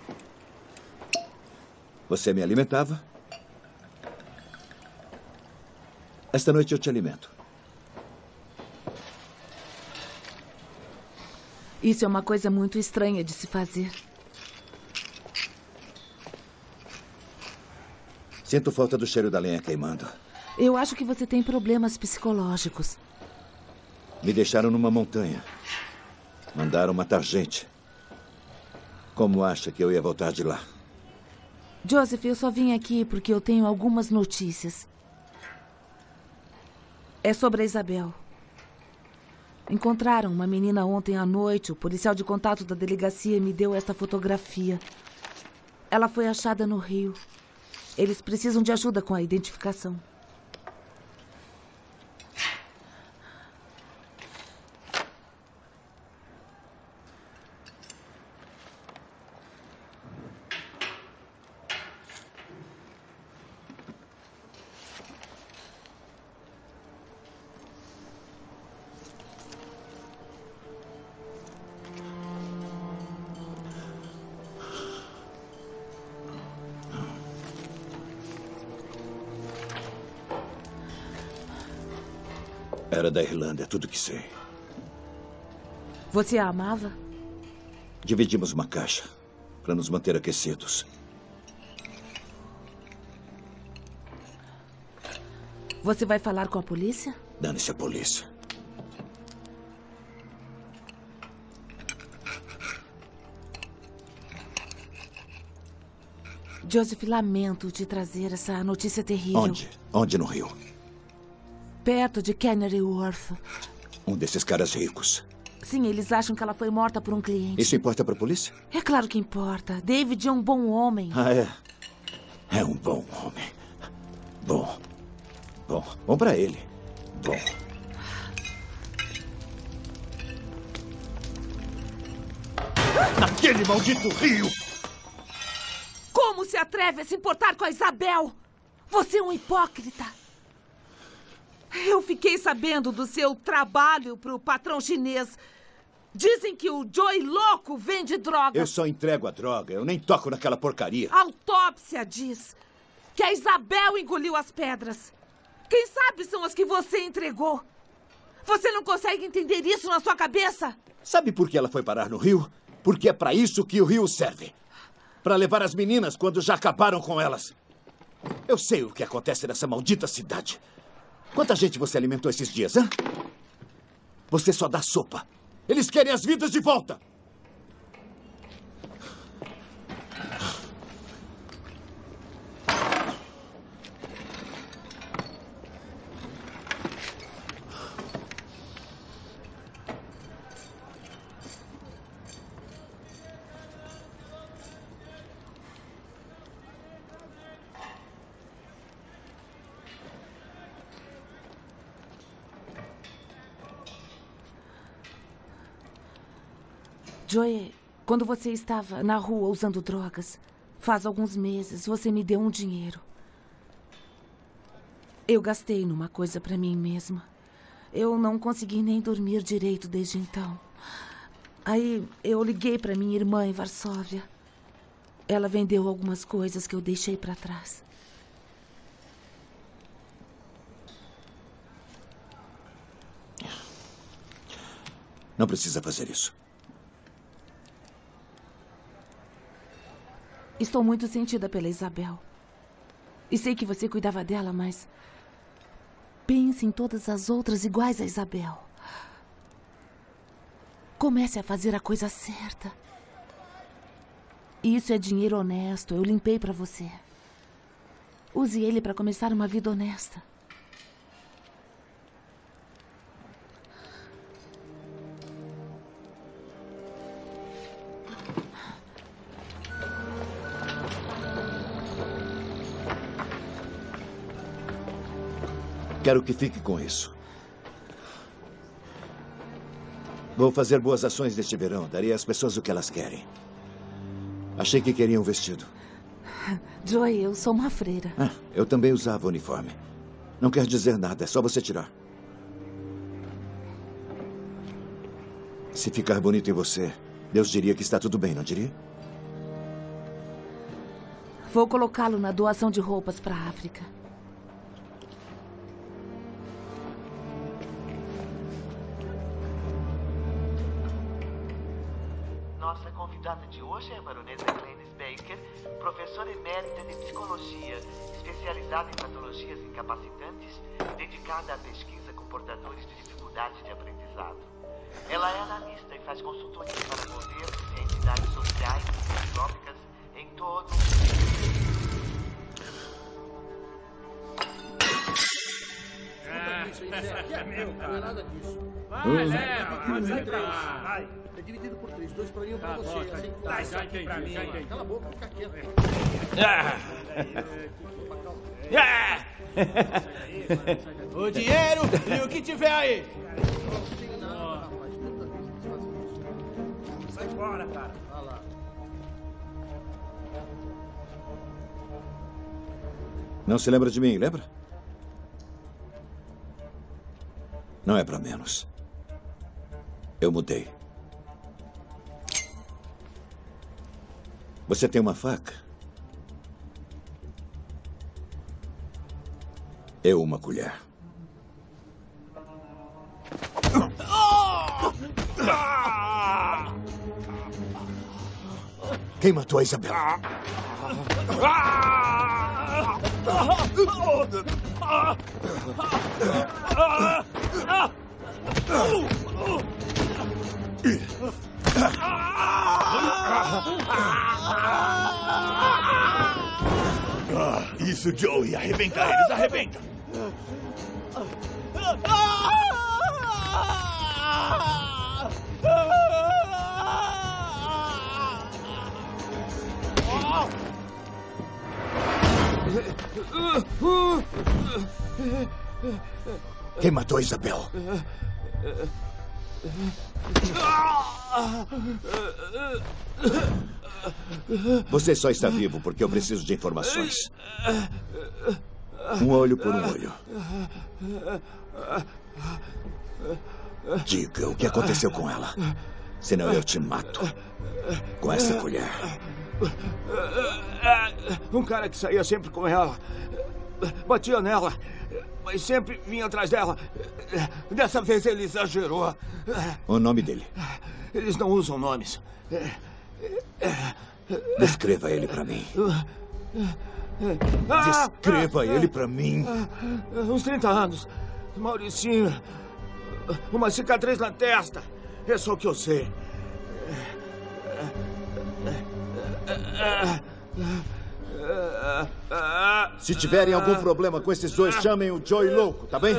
[SPEAKER 9] Você me alimentava? Esta noite eu te alimento.
[SPEAKER 13] Isso é uma coisa muito estranha de se fazer.
[SPEAKER 9] Sinto falta do cheiro da lenha queimando.
[SPEAKER 13] Eu acho que você tem problemas psicológicos.
[SPEAKER 9] Me deixaram numa montanha. Mandaram matar gente. Como acha que eu ia voltar de lá?
[SPEAKER 13] Joseph, eu só vim aqui porque eu tenho algumas notícias. É sobre a Isabel. Encontraram uma menina ontem à noite. O policial de contato da delegacia me deu esta fotografia. Ela foi achada no rio. Eles precisam de ajuda com a identificação.
[SPEAKER 9] Era da Irlanda, é tudo que sei.
[SPEAKER 13] Você a amava?
[SPEAKER 9] Dividimos uma caixa para nos manter aquecidos.
[SPEAKER 13] Você vai falar com a polícia?
[SPEAKER 9] Dane-se a polícia.
[SPEAKER 13] Joseph, lamento te trazer essa notícia terrível.
[SPEAKER 9] Onde? Onde no rio?
[SPEAKER 13] Perto de Canary Wharf.
[SPEAKER 9] Um desses caras ricos.
[SPEAKER 13] Sim, eles acham que ela foi morta por um cliente.
[SPEAKER 9] Isso importa para a polícia?
[SPEAKER 13] É claro que importa. David é um bom homem.
[SPEAKER 9] Ah, é? É um bom homem. Bom. Bom para ele. Bom. Naquele maldito rio!
[SPEAKER 13] Como se atreve a se importar com a Isabel? Você é um hipócrita. Eu fiquei sabendo do seu trabalho para o patrão chinês. Dizem que o Joey louco vende droga.
[SPEAKER 9] Eu só entrego a droga. Eu nem toco naquela porcaria.
[SPEAKER 13] A autópsia diz que a Isabel engoliu as pedras. Quem sabe são as que você entregou. Você não consegue entender isso na sua cabeça?
[SPEAKER 9] Sabe por que ela foi parar no rio? Porque é para isso que o rio serve. Para levar as meninas quando já acabaram com elas. Eu sei o que acontece nessa maldita cidade. Quanta gente você alimentou esses dias, hã? Você só dá sopa. Eles querem as vidas de volta.
[SPEAKER 13] Joey, quando você estava na rua usando drogas, faz alguns meses, você me deu um dinheiro. Eu gastei numa coisa para mim mesma. Eu não consegui nem dormir direito desde então. Aí eu liguei para minha irmã em Varsóvia. Ela vendeu algumas coisas que eu deixei para trás.
[SPEAKER 9] Não precisa fazer isso.
[SPEAKER 13] Estou muito sentida pela Isabel. E sei que você cuidava dela, mas... pense em todas as outras iguais a Isabel. Comece a fazer a coisa certa. Isso é dinheiro honesto. Eu limpei para você. Use ele para começar uma vida honesta.
[SPEAKER 9] Quero que fique com isso. Vou fazer boas ações neste verão. Darei às pessoas o que elas querem. Achei que queriam um vestido.
[SPEAKER 13] Joey, eu sou uma freira.
[SPEAKER 9] Eu também usava uniforme. Não quer dizer nada, é só você tirar. Se ficar bonito em você, Deus diria que está tudo bem, não diria?
[SPEAKER 13] Vou colocá-lo na doação de roupas para a África.
[SPEAKER 8] nossa convidada de hoje é a baronesa Gladys Baker, professora emérita de psicologia, especializada em patologias incapacitantes, dedicada à pesquisa com portadores de dificuldade de aprendizado. Ela é analista e faz consultoria para governos e entidades sociais e filantrópicas em todo o mundo.
[SPEAKER 5] Isso aqui é meu, cara. Não é nada disso.
[SPEAKER 10] Sai pra lá.
[SPEAKER 5] Vai. É dividido por 3. 2 pra mim e 1 pra você. Assim,
[SPEAKER 10] Dá isso aqui pra mim.
[SPEAKER 5] Cala a boca, fica quieto.
[SPEAKER 3] O dinheiro e o que tiver aí.
[SPEAKER 5] Sai fora, cara. Vai lá.
[SPEAKER 9] Não se lembra de mim, lembra? Não é pra menos. Eu mudei. Você tem uma faca? Eu uma colher. Quem matou a Isabel?
[SPEAKER 12] Isso, Joey. Arrebenta eles, arrebenta.
[SPEAKER 9] Quem matou a Isabel? Você só está vivo porque eu preciso de informações. Um olho por um olho. Diga o que aconteceu com ela. Senão eu te mato. Com essa colher.
[SPEAKER 3] Um cara que saía sempre com ela. Batia nela. Mas sempre vinha atrás dela. Dessa vez ele exagerou.
[SPEAKER 9] O nome dele?
[SPEAKER 3] Eles não usam nomes.
[SPEAKER 9] Descreva ele pra mim. Descreva ele pra mim.
[SPEAKER 3] Uns 30 anos. Mauricinho. Uma cicatriz na testa. É só o que eu sei.
[SPEAKER 9] Se tiverem algum problema com esses dois, chamem o Joey louco, tá bem?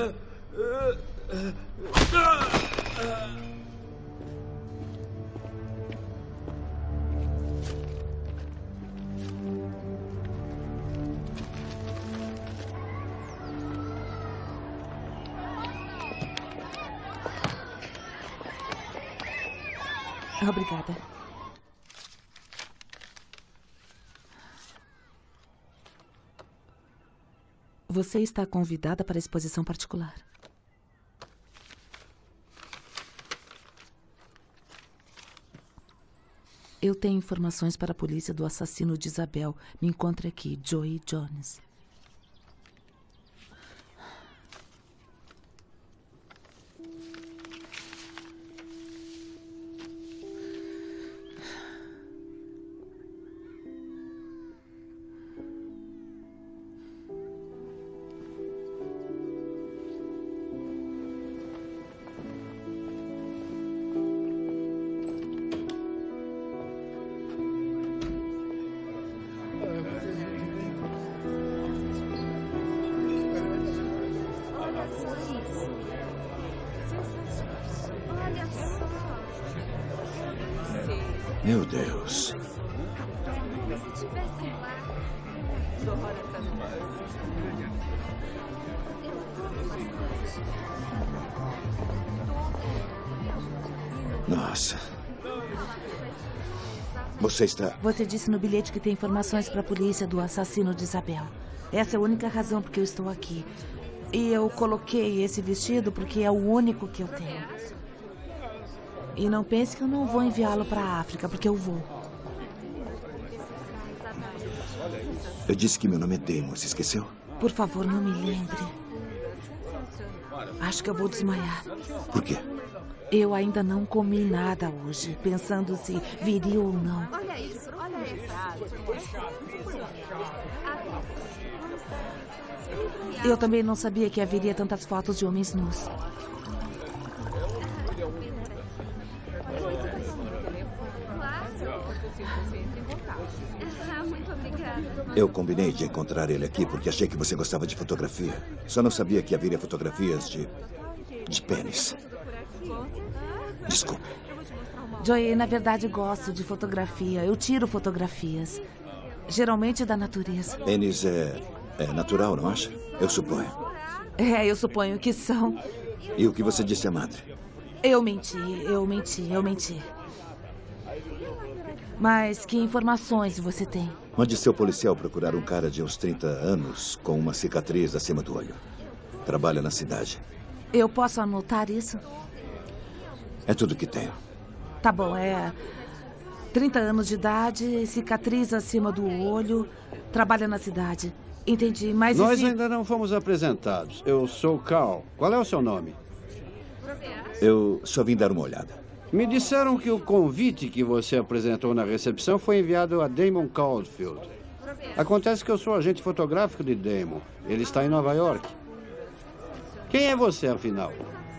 [SPEAKER 13] Obrigada. Você está convidada para a exposição particular. Eu tenho informações para a polícia do assassino de Isabel. Me encontre aqui, Joey Jones.
[SPEAKER 9] Meu Deus. Nossa. Você está...
[SPEAKER 13] Você disse no bilhete que tem informações para a polícia do assassino de Isabel. Essa é a única razão por que eu estou aqui. E eu coloquei esse vestido porque é o único que eu tenho. E não pense que eu não vou enviá-lo para a África, porque eu vou.
[SPEAKER 9] Eu disse que meu nome é Damon, se esqueceu?
[SPEAKER 13] Por favor, não me lembre. Acho que eu vou desmaiar.
[SPEAKER 9] Por quê?
[SPEAKER 13] Eu ainda não comi nada hoje, pensando se viria ou não.
[SPEAKER 15] Olha isso, olha essa.
[SPEAKER 13] Eu também não sabia que haveria tantas fotos de homens nus.
[SPEAKER 15] Muito obrigada.
[SPEAKER 9] Eu combinei de encontrar ele aqui porque achei que você gostava de fotografia. Só não sabia que haveria fotografias de pênis. Desculpe.
[SPEAKER 13] Joey, na verdade gosto de fotografia. Eu tiro fotografias. Geralmente da natureza.
[SPEAKER 9] Pênis é natural, não acha? Eu suponho.
[SPEAKER 13] Eu suponho que são.
[SPEAKER 9] E o que você disse à madre?
[SPEAKER 13] Eu menti. Mas que informações você tem?
[SPEAKER 9] Mande seu policial procurar um cara de uns 30 anos com uma cicatriz acima do olho. Trabalha na cidade.
[SPEAKER 13] Eu posso anotar isso?
[SPEAKER 9] É tudo que tenho.
[SPEAKER 13] Tá bom, 30 anos de idade, cicatriz acima do olho, trabalha na cidade. Entendi, mas
[SPEAKER 7] Nós ainda não fomos apresentados. Eu sou Carl. Qual é o seu nome?
[SPEAKER 9] Eu só vim dar uma olhada.
[SPEAKER 7] Me disseram que o convite que você apresentou na recepção foi enviado a Damon Caulfield. Acontece que eu sou agente fotográfico de Damon. Ele está em Nova York. Quem é você, afinal?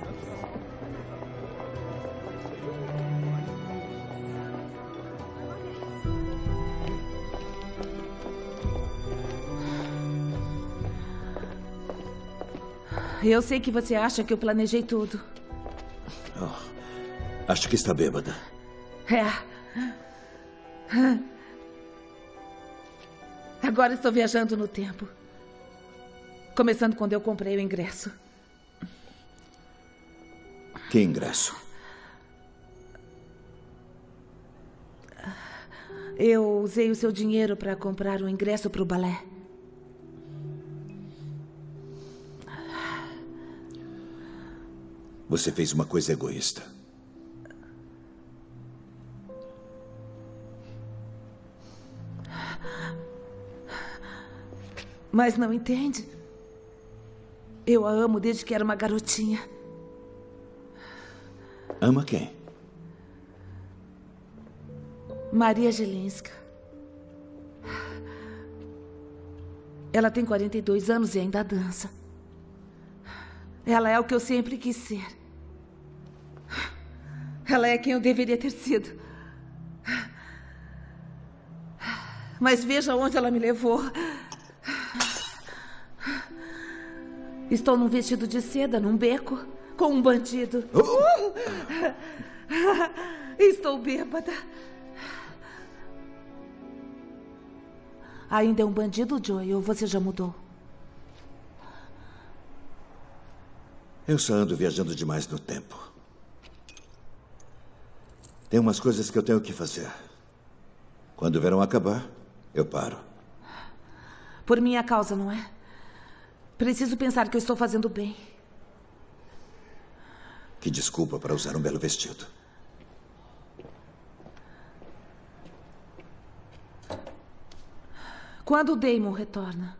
[SPEAKER 13] Eu sei que você acha que eu planejei tudo.
[SPEAKER 9] Acho que está bêbada.
[SPEAKER 13] Agora estou viajando no tempo. Começando quando eu comprei o ingresso.
[SPEAKER 9] Que ingresso?
[SPEAKER 13] Eu usei o seu dinheiro para comprar um ingresso para o balé.
[SPEAKER 9] Você fez uma coisa egoísta.
[SPEAKER 13] Mas não entende? Eu a amo desde que era uma garotinha.
[SPEAKER 9] Ama quem?
[SPEAKER 13] Maria Gelinska. Ela tem 42 anos e ainda dança. Ela é o que eu sempre quis ser. Ela é quem eu deveria ter sido. Mas veja onde ela me levou. Estou num vestido de seda, num beco, com um bandido. Estou bêbada. Ainda é um bandido, Joey, ou você já mudou?
[SPEAKER 9] Eu só ando viajando demais no tempo. Tem umas coisas que eu tenho que fazer. Quando o verão acabar, eu paro.
[SPEAKER 13] Por minha causa, não é? Preciso pensar que eu estou fazendo bem.
[SPEAKER 9] Que desculpa para usar um belo vestido.
[SPEAKER 13] Quando o Damon retorna?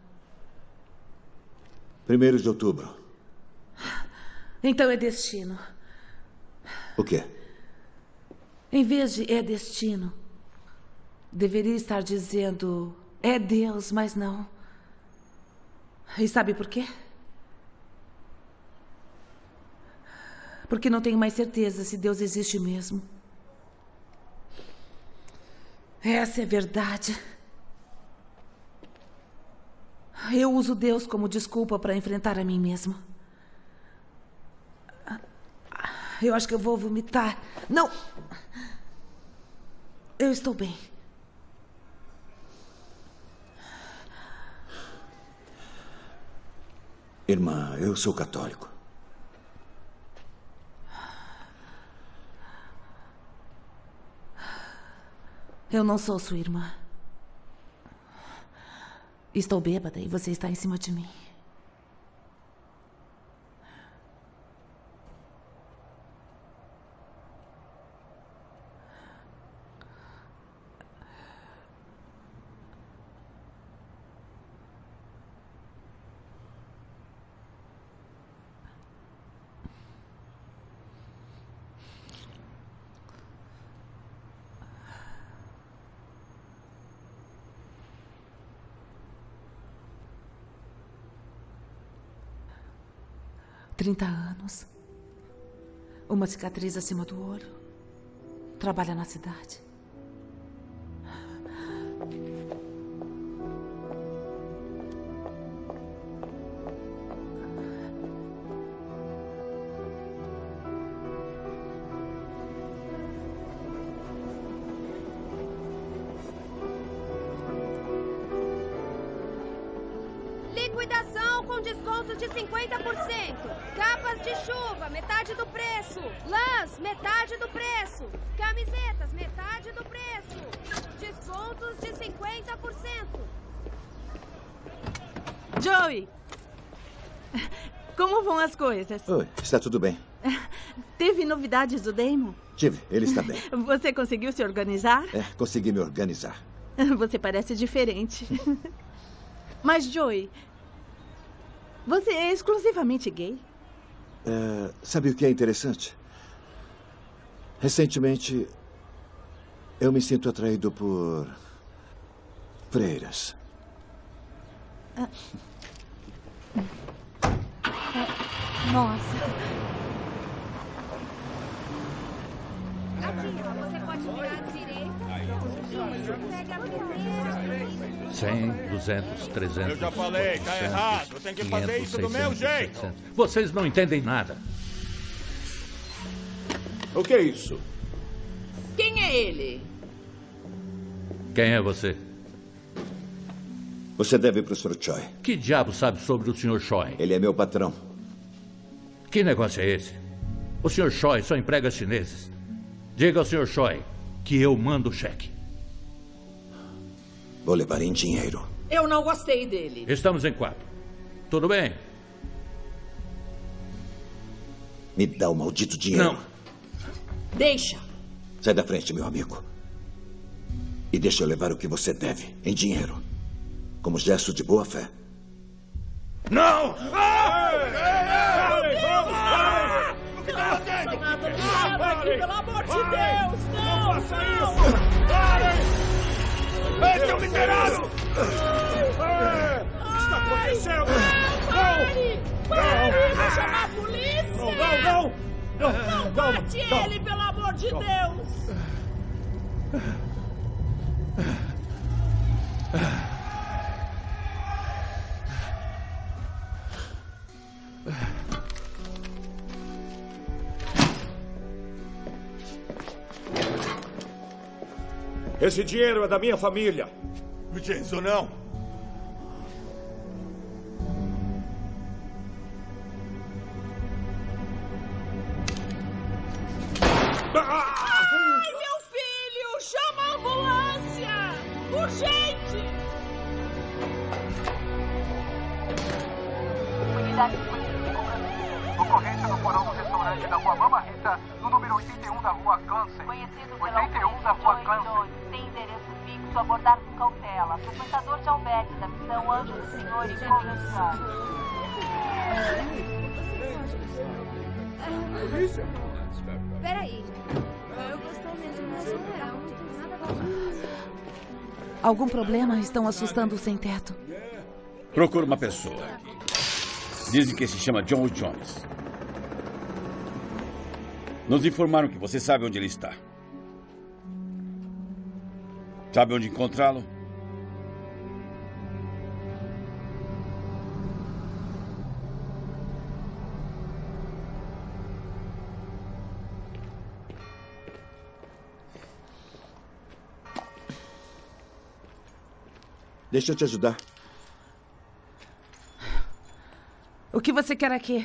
[SPEAKER 9] 1º de outubro.
[SPEAKER 13] Então é destino.
[SPEAKER 9] O quê?
[SPEAKER 13] Em vez de é destino, deveria estar dizendo é Deus, mas não. E sabe por quê? Porque não tenho mais certeza se Deus existe mesmo. Essa é a verdade. Eu uso Deus como desculpa para enfrentar a mim mesma. Eu acho que eu vou vomitar. Não! Eu estou bem.
[SPEAKER 9] Irmã, eu sou católico.
[SPEAKER 13] Eu não sou sua irmã. Estou bêbada e você está em cima de mim. 30 anos. Uma cicatriz acima do olho. Trabalha na cidade.
[SPEAKER 15] Liquidação com descontos de 50%. Capas de chuva, metade do preço. Lãs, metade do preço. Camisetas, metade do preço. Descontos de 50%.
[SPEAKER 2] Joey! Como vão as coisas?
[SPEAKER 9] Oi, está tudo bem.
[SPEAKER 2] Teve novidades do Damon?
[SPEAKER 9] Tive, ele está bem.
[SPEAKER 2] Você conseguiu se organizar?
[SPEAKER 9] Consegui me organizar.
[SPEAKER 2] Você parece diferente. Mas, Joey, você é exclusivamente gay?
[SPEAKER 9] Sabe o que é interessante? Recentemente, eu me sinto atraído por freiras.
[SPEAKER 2] Nossa.
[SPEAKER 15] Aqui, você pode virar à direita. Pega a primeira.
[SPEAKER 11] 100, 200, 300.
[SPEAKER 3] Eu já falei,
[SPEAKER 11] 800,
[SPEAKER 3] tá errado. Eu tenho que fazer isso do meu jeito.
[SPEAKER 11] 700. Vocês não entendem nada.
[SPEAKER 3] O que é isso?
[SPEAKER 18] Quem é ele?
[SPEAKER 11] Quem é você?
[SPEAKER 9] Você deve ir para o Sr. Choi.
[SPEAKER 11] Que diabo sabe sobre o Sr. Choi?
[SPEAKER 9] Ele é meu patrão.
[SPEAKER 11] Que negócio é esse? O Sr. Choi só emprega chineses. Diga ao Sr. Choi que eu mando o cheque.
[SPEAKER 9] Vou levar em dinheiro.
[SPEAKER 18] Eu não gostei dele.
[SPEAKER 11] Estamos em 4. Tudo bem?
[SPEAKER 9] Me dá o maldito dinheiro.
[SPEAKER 11] Não.
[SPEAKER 18] Deixa.
[SPEAKER 9] Sai da frente, meu amigo. E deixa eu levar o que você deve, em dinheiro. Como gesto de boa fé.
[SPEAKER 11] Não!
[SPEAKER 3] O que está fazendo?
[SPEAKER 18] Pelo amor de Deus, não!
[SPEAKER 3] Não faça isso! Parem! Esse é o miserável! O que está acontecendo?
[SPEAKER 18] Pare! Vou chamar a polícia!
[SPEAKER 3] Não
[SPEAKER 18] bate ele, pelo amor de Deus!
[SPEAKER 3] Esse dinheiro é da minha família.
[SPEAKER 12] Vincenzo, não.
[SPEAKER 18] Ai, meu filho! Chama a ambulância! Urgente!
[SPEAKER 16] Unidade de polícia de cobrança. Ocorrência no porão do restaurante da rua Mama Rita, no número 81 da rua Clancy.
[SPEAKER 4] Conhecido pela
[SPEAKER 16] 81 da rua
[SPEAKER 4] Joey
[SPEAKER 16] Clancy.
[SPEAKER 4] Jones, tem endereço fixo, abordar com cautela. Frequentador de albergue da missão Anjo do Senhor e Convenção.
[SPEAKER 15] Peraí. Eu gostei mesmo, mas não era muito.
[SPEAKER 13] Algum problema? Estão assustando o sem-teto.
[SPEAKER 23] Procura uma pessoa. Dizem que se chama John Jones. Nos informaram que você sabe onde ele está. Sabe onde encontrá-lo?
[SPEAKER 9] Deixa eu te ajudar.
[SPEAKER 13] O que você quer aqui?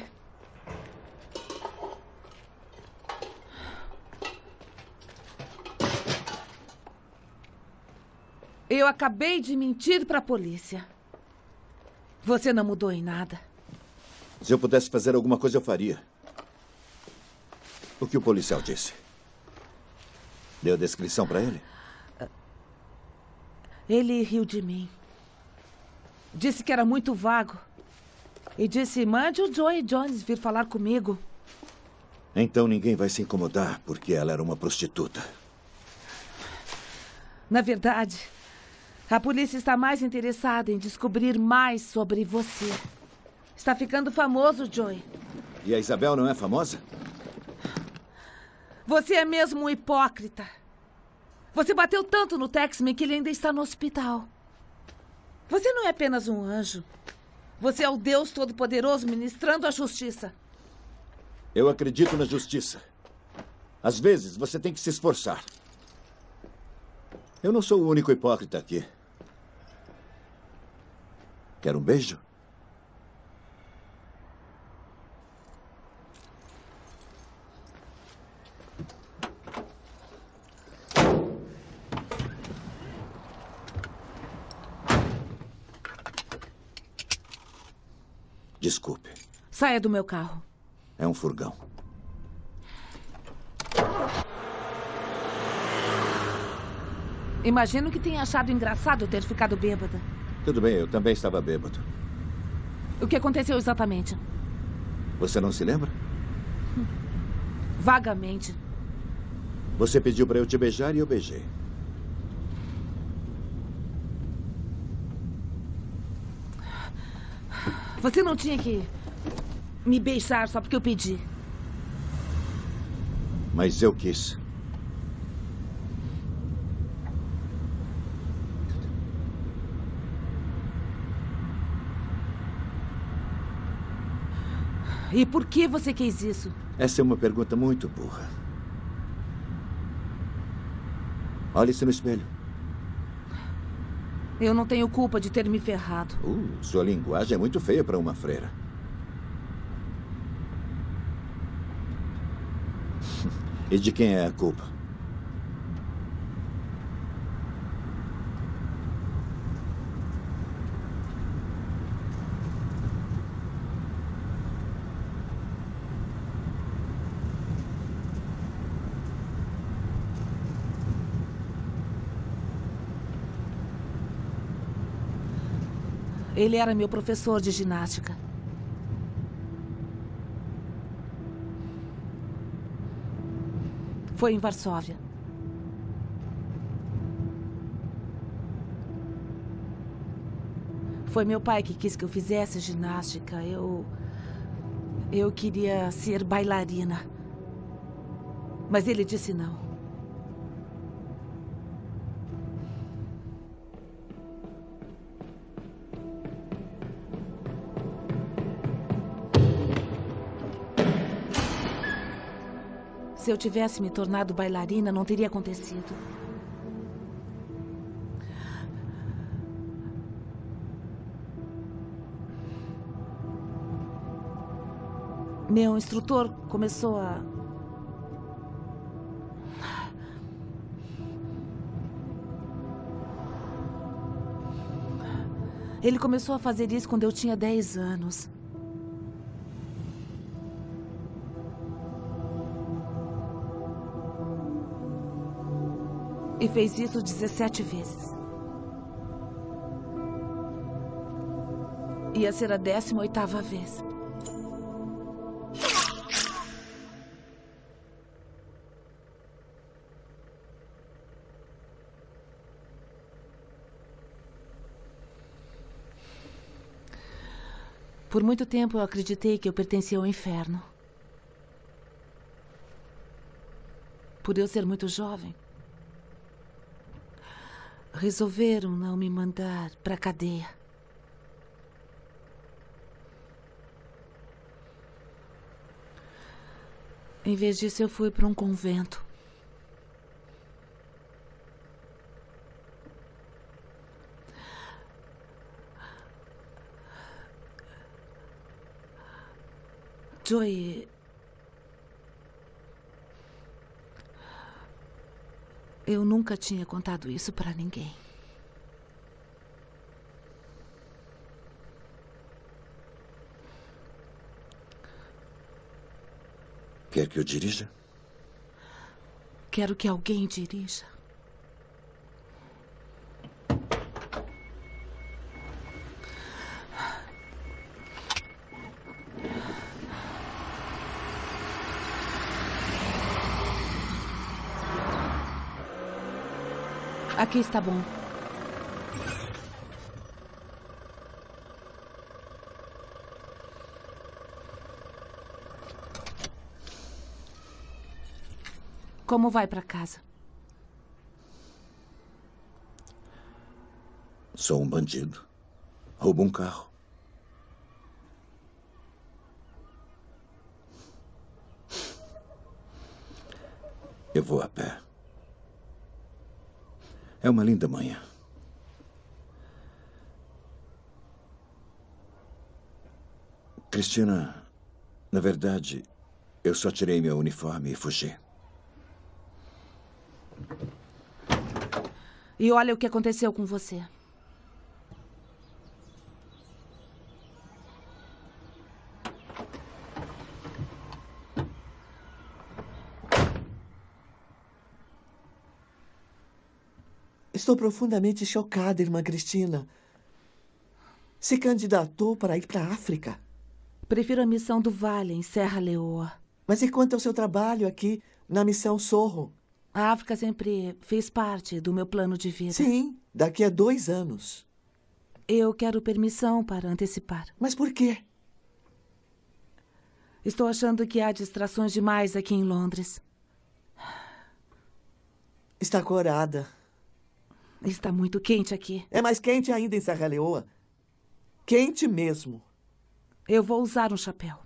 [SPEAKER 13] Eu acabei de mentir para a polícia. Você não mudou em nada.
[SPEAKER 9] Se eu pudesse fazer alguma coisa, eu faria. O que o policial disse? Deu descrição para ele?
[SPEAKER 13] Ele riu de mim. Disse que era muito vago. E disse, mande o Joey Jones vir falar comigo.
[SPEAKER 9] Então ninguém vai se incomodar porque ela era uma prostituta.
[SPEAKER 13] Na verdade, a polícia está mais interessada em descobrir mais sobre você. Está ficando famoso, Joey.
[SPEAKER 9] E a Isabel não é famosa?
[SPEAKER 13] Você é mesmo um hipócrita. Você bateu tanto no Taxman que ele ainda está no hospital. Você não é apenas um anjo. Você é o Deus Todo-Poderoso ministrando a justiça.
[SPEAKER 9] Eu acredito na justiça. Às vezes, você tem que se esforçar. Eu não sou o único hipócrita aqui. Quer um beijo? Desculpe.
[SPEAKER 13] Saia do meu carro.
[SPEAKER 9] É um furgão.
[SPEAKER 13] Imagino que tenha achado engraçado ter ficado bêbada.
[SPEAKER 9] Tudo bem, eu também estava bêbado.
[SPEAKER 13] O que aconteceu exatamente?
[SPEAKER 9] Você não se lembra?
[SPEAKER 13] Vagamente.
[SPEAKER 9] Você pediu para eu te beijar e eu beijei.
[SPEAKER 13] Você não tinha que me beijar só porque eu pedi.
[SPEAKER 9] Mas eu quis.
[SPEAKER 13] E por que você quis isso?
[SPEAKER 9] Essa é uma pergunta muito burra. Olhe-se no espelho.
[SPEAKER 13] Eu não tenho culpa de ter me ferrado.
[SPEAKER 9] Sua linguagem é muito feia para uma freira. E de quem é a culpa?
[SPEAKER 13] Ele era meu professor de ginástica. Foi em Varsóvia. Foi meu pai que quis que eu fizesse ginástica. Eu queria ser bailarina. Mas ele disse não. Se eu tivesse me tornado bailarina, não teria acontecido. Meu instrutor começou a... Ele começou a fazer isso quando eu tinha 10 anos. E fez isso 17 vezes. Ia ser a 18ª vez. Por muito tempo eu acreditei que eu pertencia ao inferno. Por eu ser muito jovem. Resolveram não me mandar para a cadeia. Em vez disso, eu fui para um convento. Joey, eu nunca tinha contado isso para ninguém.
[SPEAKER 9] Quer que eu dirija?
[SPEAKER 13] Quero que alguém dirija. Aqui está bom. Como vai para casa?
[SPEAKER 9] Sou um bandido. Roubo um carro. Eu vou a pé. É uma linda manhã. Cristina, na verdade, eu só tirei meu uniforme e fugi.
[SPEAKER 13] E olha o que aconteceu com você.
[SPEAKER 6] Estou profundamente chocada, irmã Cristina. Se candidatou para ir para a África.
[SPEAKER 13] Prefiro a missão do Vale, em Serra Leoa.
[SPEAKER 6] Mas e quanto ao seu trabalho aqui na missão Sorro?
[SPEAKER 13] A África sempre fez parte do meu plano de vida.
[SPEAKER 6] Sim, daqui a 2 anos.
[SPEAKER 13] Eu quero permissão para antecipar.
[SPEAKER 6] Mas por quê?
[SPEAKER 13] Estou achando que há distrações demais aqui em Londres.
[SPEAKER 6] Está corada.
[SPEAKER 13] Está muito quente aqui.
[SPEAKER 6] É mais quente ainda em Serra Leoa. Quente mesmo.
[SPEAKER 13] Eu vou usar um chapéu.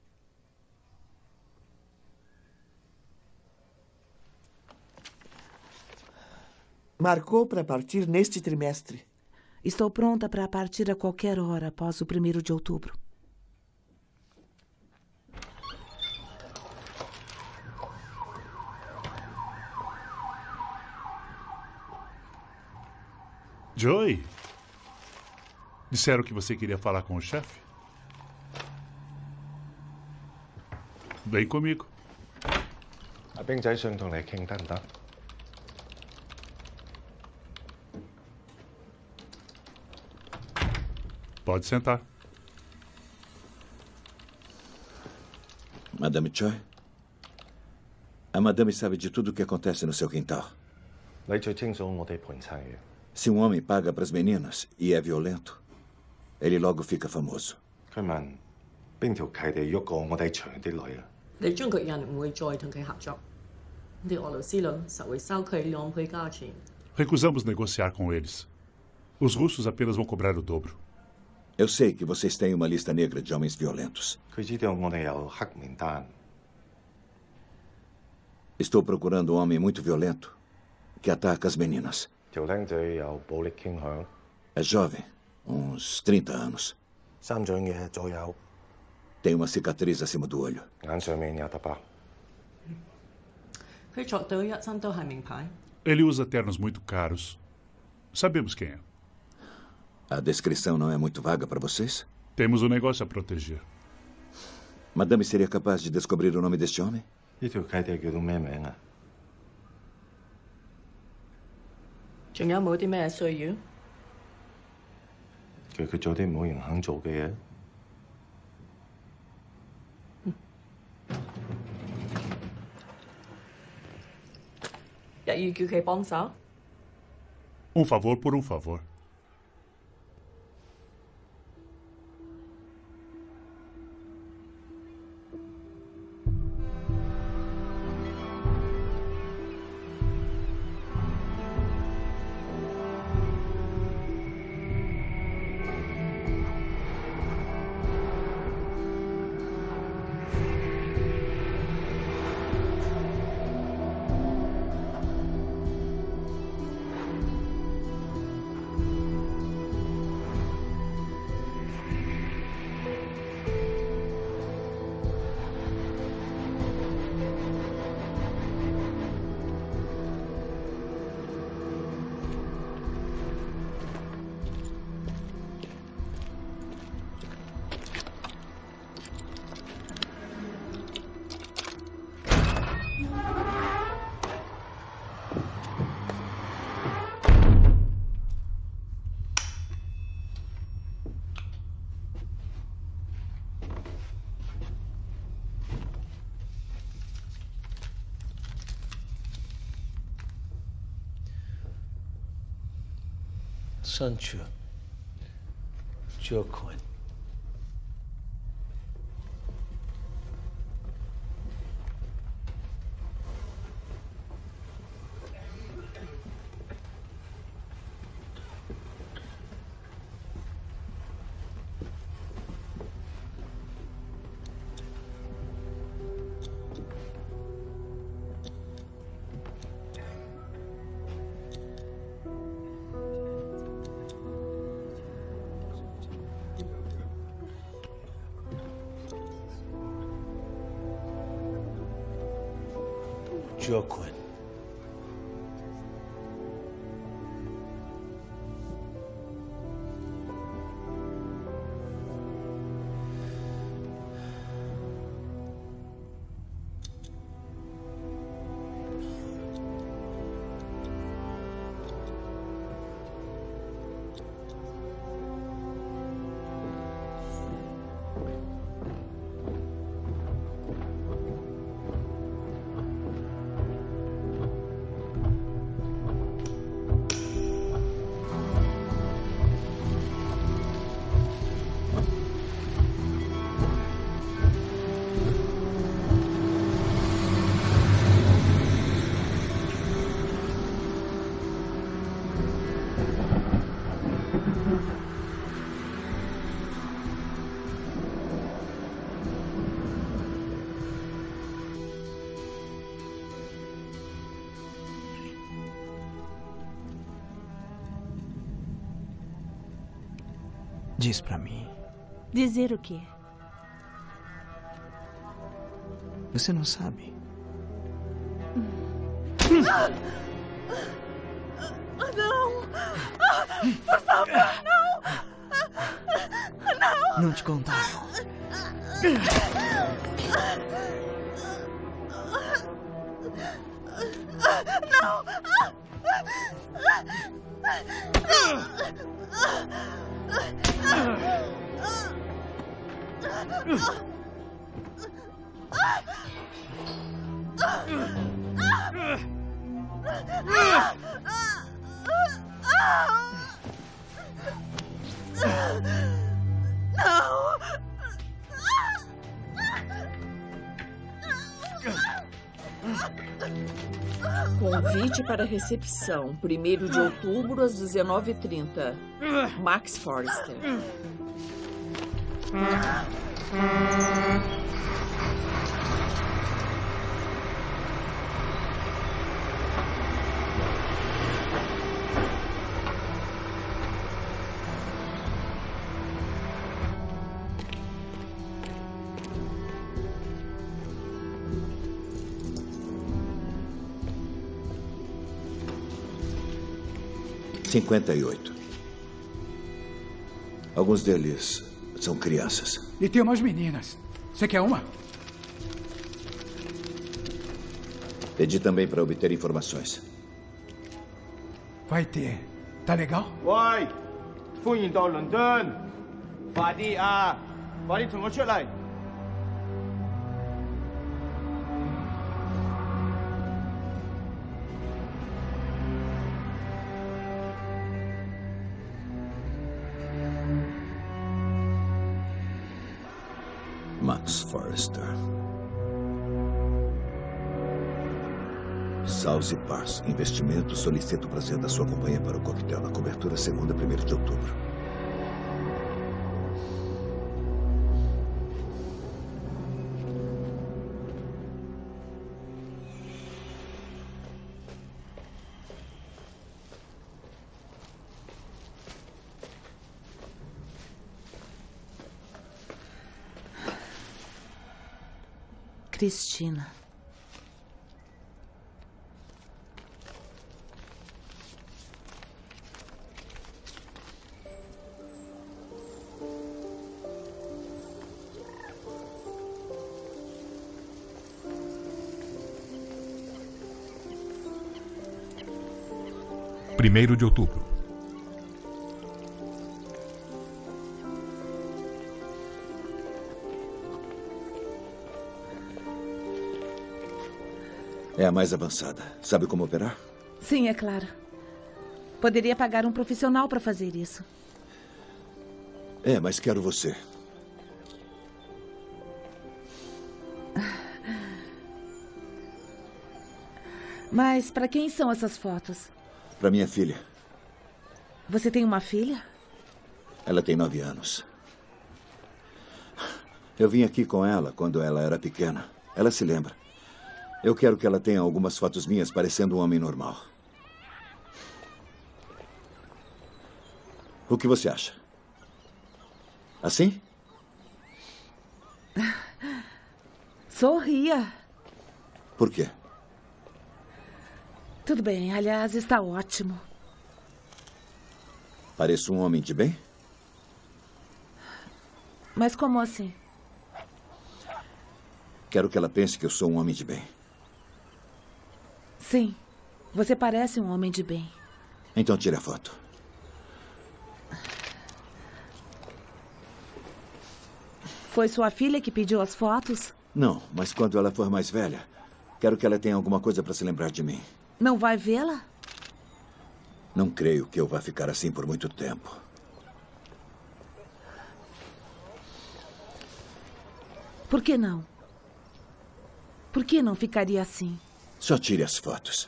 [SPEAKER 6] Marcou para partir neste trimestre.
[SPEAKER 13] Estou pronta para partir a qualquer hora após o 1º de outubro.
[SPEAKER 20] Joey, disseram que você queria falar com o chefe? Vem comigo.
[SPEAKER 22] 阿兵仔想同你傾得唔得？
[SPEAKER 20] Pode sentar.
[SPEAKER 9] Madame Choi? A madame sabe de tudo o que acontece no seu quintal.
[SPEAKER 22] 你最清楚我哋盤撐嘅。
[SPEAKER 9] Se um homem paga para as meninas e é violento, ele logo fica famoso.
[SPEAKER 22] 佢問邊條契弟喐過我哋場啲女啊？
[SPEAKER 14] 你中國人唔會再同佢合作，啲俄羅斯佬實會收佢2倍價錢。
[SPEAKER 20] Recusamos negociar com eles. Os russos apenas vão cobrar o dobro.
[SPEAKER 9] Eu sei que vocês têm uma lista negra de homens violentos.
[SPEAKER 22] 佢知道我哋有黑名單。
[SPEAKER 9] Estou procurando um homem muito violento que ataca as meninas.
[SPEAKER 22] 條僆仔有暴力傾向。
[SPEAKER 9] É jovem, uns 30 anos.
[SPEAKER 22] 3掌嘢左右。
[SPEAKER 9] Tem uma cicatriz acima do olho.
[SPEAKER 22] 眼上面有突疤。
[SPEAKER 14] 佢着到一身都係名牌。
[SPEAKER 20] Ele usa ternos muito caros. Sabemos quem é.
[SPEAKER 9] A descrição não é muito vaga para vocês?
[SPEAKER 20] Temos um negócio a proteger.
[SPEAKER 9] Madame seria capaz de descobrir o nome deste homem?
[SPEAKER 22] 呢條契弟叫到咩名啊？
[SPEAKER 14] 仲有冇啲咩需要？
[SPEAKER 22] 叫佢做啲冇人肯做嘅嘢。
[SPEAKER 14] 日語叫佢幫手。
[SPEAKER 20] Um favor por um favor.
[SPEAKER 17] Sancho, Joaquin. ชั่วควร
[SPEAKER 1] Diz pra mim.
[SPEAKER 2] Dizer o quê?
[SPEAKER 1] Você não sabe.
[SPEAKER 2] Não! Por favor, não! Não!
[SPEAKER 1] Não te contaram.
[SPEAKER 2] Não!
[SPEAKER 18] Convite para recepção, 1º de outubro, às 19h30. Max Forrester.
[SPEAKER 9] (58) Alguns deles são crianças.
[SPEAKER 19] E tem umas meninas. Você quer uma?
[SPEAKER 9] Pedi também para obter informações.
[SPEAKER 19] Vai ter. Tá legal?
[SPEAKER 21] 喂，歡迎到倫敦，快啲啊！快啲同我出嚟！
[SPEAKER 9] Max Forrester. Salze Pars. Investimento. Solicito o prazer da sua companhia para o coquetel na cobertura, segunda, 1º de outubro.
[SPEAKER 13] Cristina.
[SPEAKER 24] Primeiro de outubro.
[SPEAKER 9] É a mais avançada. Sabe como operar?
[SPEAKER 13] Sim, é claro. Poderia pagar um profissional para fazer isso.
[SPEAKER 9] É, mas quero você.
[SPEAKER 13] Mas para quem são essas fotos?
[SPEAKER 9] Para minha filha.
[SPEAKER 13] Você tem uma filha?
[SPEAKER 9] Ela tem 9 anos. Eu vim aqui com ela quando ela era pequena. Ela se lembra. Eu quero que ela tenha algumas fotos minhas parecendo um homem normal. O que você acha? Assim?
[SPEAKER 13] Sorria.
[SPEAKER 9] Por quê?
[SPEAKER 13] Tudo bem. Aliás, está ótimo.
[SPEAKER 9] Pareço um homem de bem?
[SPEAKER 13] Mas como assim?
[SPEAKER 9] Quero que ela pense que eu sou um homem de bem.
[SPEAKER 13] Sim. Você parece um homem de bem.
[SPEAKER 9] Então tire a foto.
[SPEAKER 13] Foi sua filha que pediu as fotos?
[SPEAKER 9] Não, mas quando ela for mais velha, quero que ela tenha alguma coisa para se lembrar de mim.
[SPEAKER 13] Não vai vê-la?
[SPEAKER 9] Não creio que eu vá ficar assim por muito tempo.
[SPEAKER 13] Por que não? Por que não ficaria assim?
[SPEAKER 9] Só tire as fotos.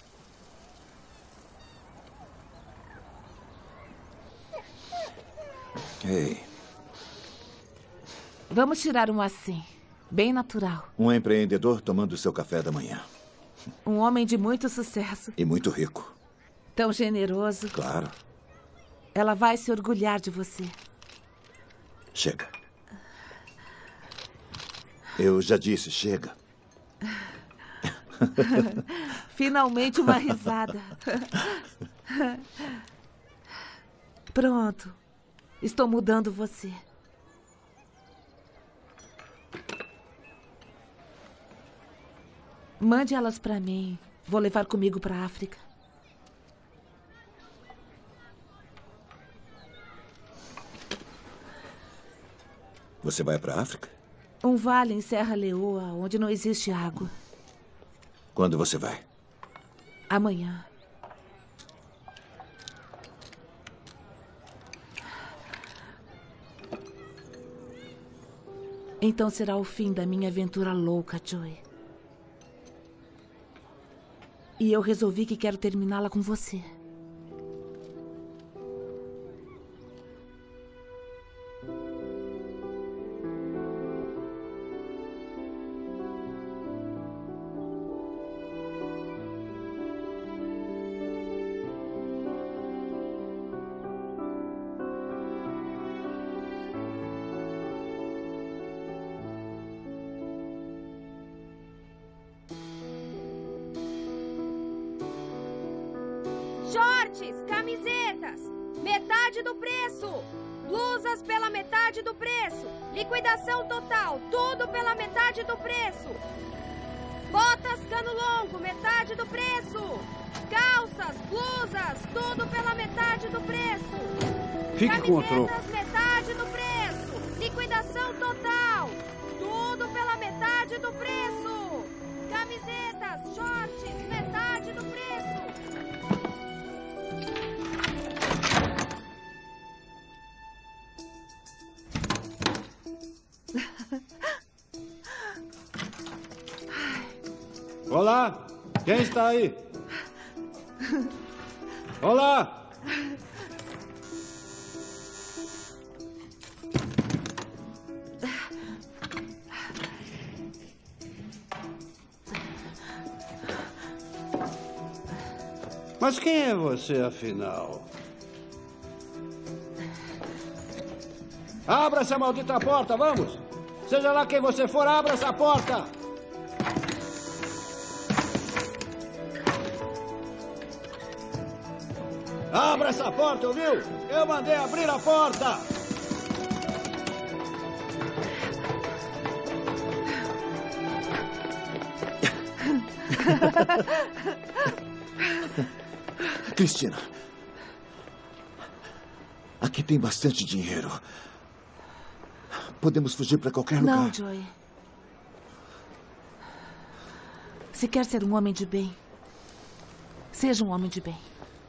[SPEAKER 9] Ei.
[SPEAKER 13] Vamos tirar um assim, bem natural.
[SPEAKER 9] Um empreendedor tomando seu café da manhã.
[SPEAKER 13] Um homem de muito sucesso.
[SPEAKER 9] E muito rico.
[SPEAKER 13] Tão generoso.
[SPEAKER 9] Claro.
[SPEAKER 13] Ela vai se orgulhar de você.
[SPEAKER 9] Chega. Eu já disse, chega.
[SPEAKER 13] Finalmente uma risada. Pronto. Estou mudando você. Mande elas para mim. Vou levar comigo para a África.
[SPEAKER 9] Você vai para a África?
[SPEAKER 13] Um vale em Serra Leoa, onde não existe água.
[SPEAKER 9] Quando você vai?
[SPEAKER 13] Amanhã. Então será o fim da minha aventura louca, Joey. E eu resolvi que quero terminá-la com você.
[SPEAKER 15] Shorts, camisetas, metade do preço. Blusas pela metade do preço. Liquidação total, tudo pela metade do preço. Botas cano longo, metade do preço. Calças, blusas, tudo pela metade do preço.
[SPEAKER 7] Fique com o troco.
[SPEAKER 15] Camisetas, metade do preço. Liquidação total, tudo pela metade do preço. Camisetas, shorts, metade do preço.
[SPEAKER 7] Olá, quem está aí? Olá! Mas quem é você, afinal? Abra essa maldita porta, vamos! Seja lá quem você for, abra essa porta! Abra essa porta, ouviu? Eu mandei abrir a porta!
[SPEAKER 9] Cristina, aqui tem bastante dinheiro. Podemos fugir para qualquer lugar.
[SPEAKER 13] Não, Joey. Se quer ser um homem de bem, seja um homem de bem.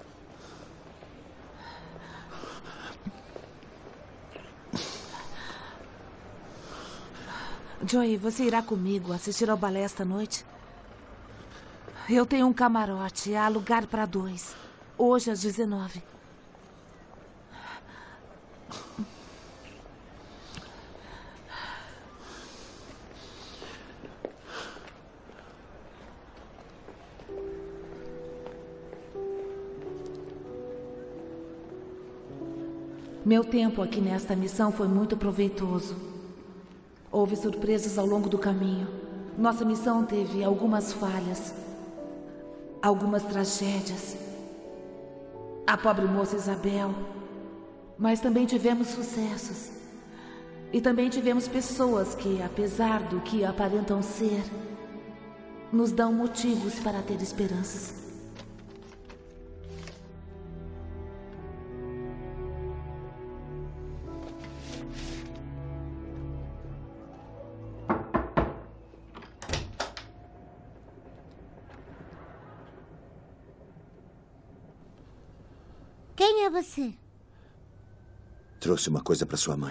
[SPEAKER 13] Joey, você irá comigo assistir ao balé esta noite? Eu tenho um camarote, há lugar para 2. Hoje às 19. Meu tempo aqui nesta missão foi muito proveitoso. Houve surpresas ao longo do caminho. Nossa missão teve algumas falhas. algumas tragédias. A pobre moça Isabel. Mas também tivemos sucessos. E também tivemos pessoas que, apesar do que aparentam ser, nos dão motivos para ter esperanças.
[SPEAKER 5] Quem é você?
[SPEAKER 9] Trouxe uma coisa para sua mãe.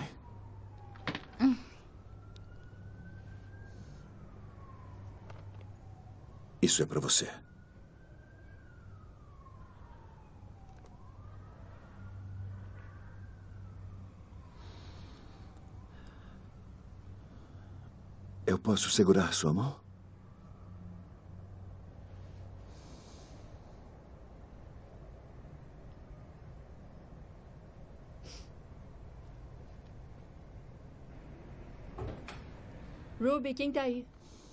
[SPEAKER 9] Isso é para você. Eu posso segurar sua mão?
[SPEAKER 8] Ruby, quem tá aí?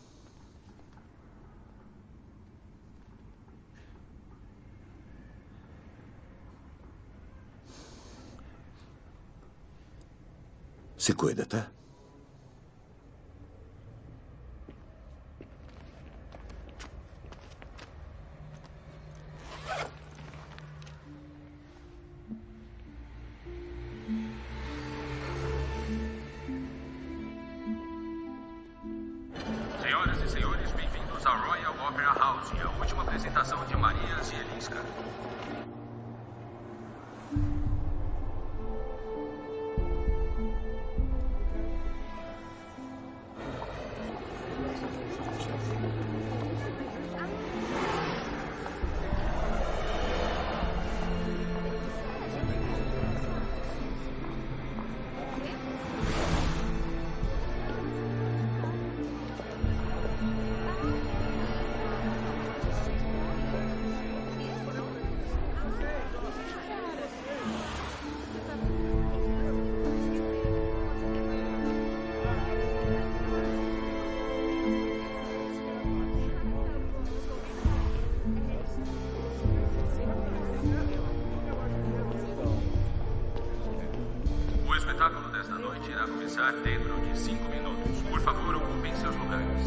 [SPEAKER 9] Se cuida, tá?
[SPEAKER 10] Senhoras e senhores, bem-vindos à Royal Opera House, a última apresentação de Maria Zielinska. O espetáculo desta noite irá começar dentro de 5 minutos. Por favor, ocupem seus lugares.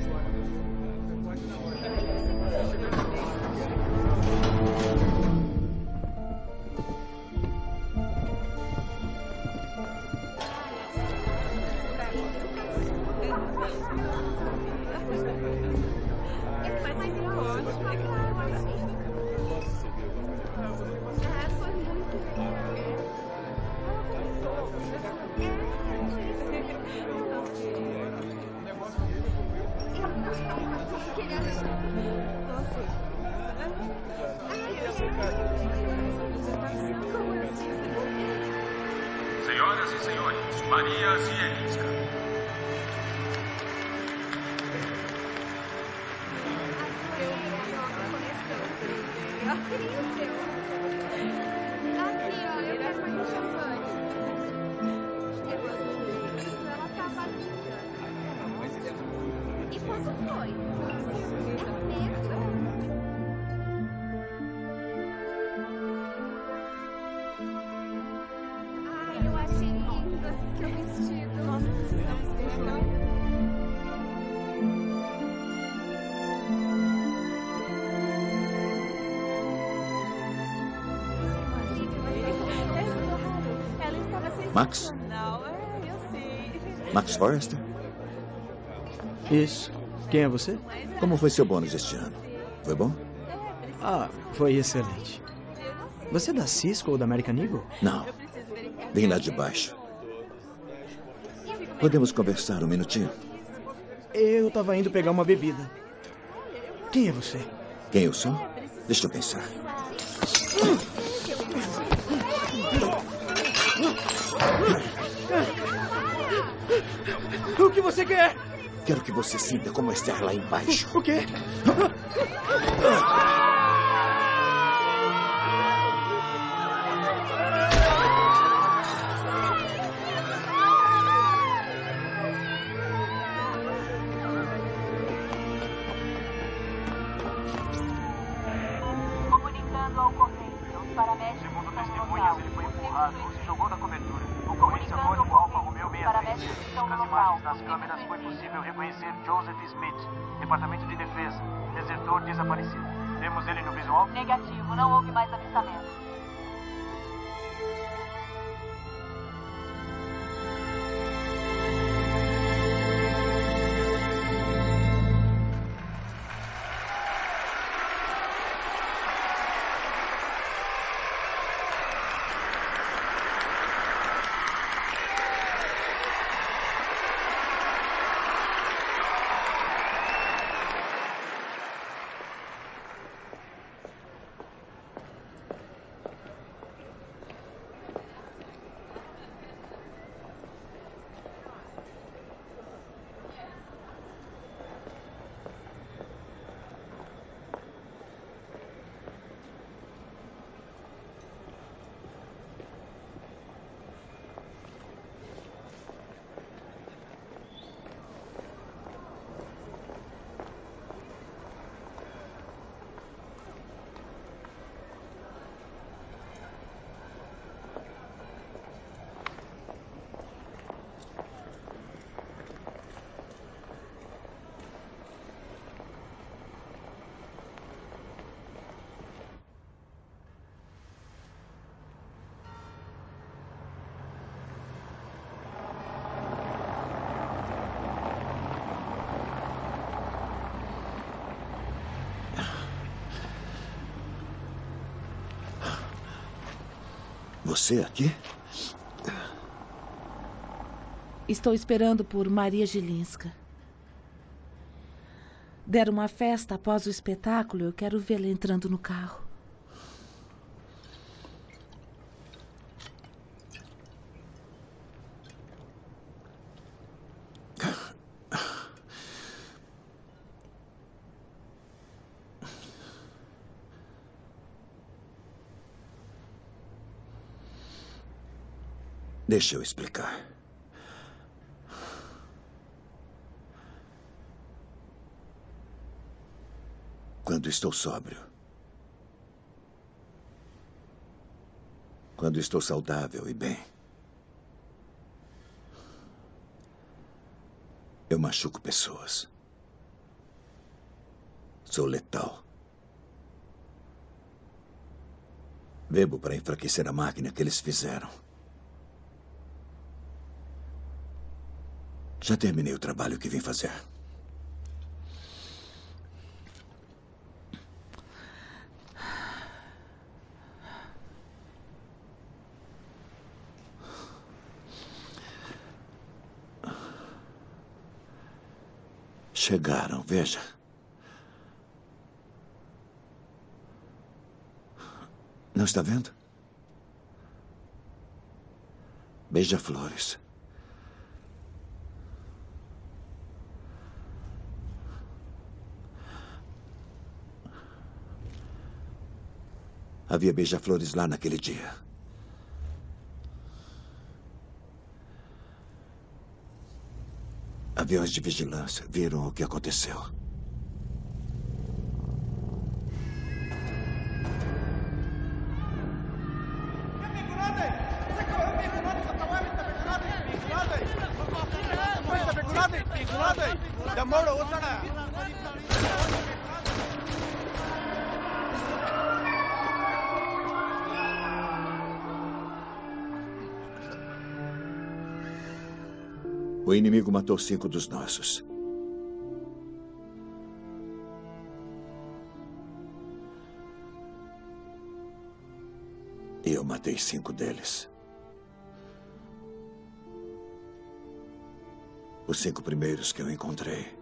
[SPEAKER 10] Senhoras e senhores, Maria Zielinska.
[SPEAKER 15] Aqui, ó, eu quero uma champanhe. Ela tava linda. E quando foi? É mesmo? Ai, eu achei lindo esse seu vestido. Nós precisamos ver, não?
[SPEAKER 9] Max? Max Forrester?
[SPEAKER 1] Isso. Quem é você?
[SPEAKER 9] Como foi seu bônus este ano? Foi bom?
[SPEAKER 1] Ah, foi excelente. Você é da Cisco ou da American Eagle?
[SPEAKER 9] Não. Vem lá de baixo. Podemos conversar um minutinho?
[SPEAKER 1] Eu tava indo pegar uma bebida. Quem é você?
[SPEAKER 9] Quem eu sou? Deixa eu pensar.
[SPEAKER 1] O que você quer?
[SPEAKER 9] Quero que você sinta como é estar lá embaixo.
[SPEAKER 1] O quê?
[SPEAKER 4] Registrando a ocorrência. Os paramédicos
[SPEAKER 16] Segundo
[SPEAKER 4] estão no
[SPEAKER 16] testemunhas,
[SPEAKER 4] local.
[SPEAKER 16] ele foi empurrado e se jogou da cobertura. Ocorrência
[SPEAKER 4] Comunicando
[SPEAKER 16] Código Alfa
[SPEAKER 4] ocorrência.
[SPEAKER 16] Romeo
[SPEAKER 4] Os
[SPEAKER 16] 63.
[SPEAKER 4] paramédicos estão no
[SPEAKER 16] Nas
[SPEAKER 4] local.
[SPEAKER 16] imagens das câmeras foi possível reconhecer Joseph Smith, Departamento de Defesa, desertor desaparecido. Temos ele no visual?
[SPEAKER 4] Negativo, não houve mais avistamento.
[SPEAKER 9] Você aqui?
[SPEAKER 13] Estou esperando por Maria Gilinska. Deram uma festa após o espetáculo. Eu quero vê-la entrando no carro.
[SPEAKER 9] Deixa eu explicar. Quando estou sóbrio, quando estou saudável e bem, eu machuco pessoas. Sou letal. Bebo para enfraquecer a máquina que eles fizeram. Já terminei o trabalho que vim fazer. Chegaram, veja. Não está vendo? Beija-flores. Havia beija-flores lá naquele dia. Aviões de vigilância viram o que aconteceu. O inimigo matou 5 dos nossos. E eu matei 5 deles. Os 5 primeiros que eu encontrei.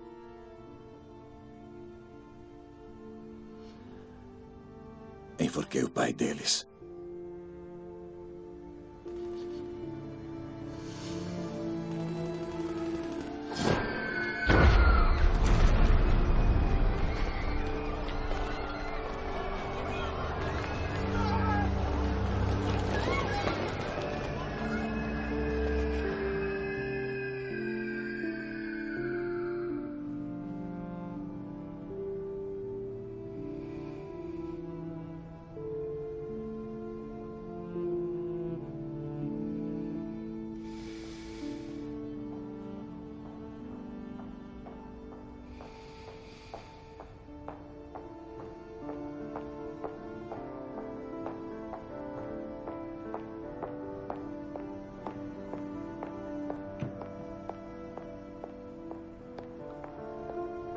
[SPEAKER 9] Enforquei o pai deles.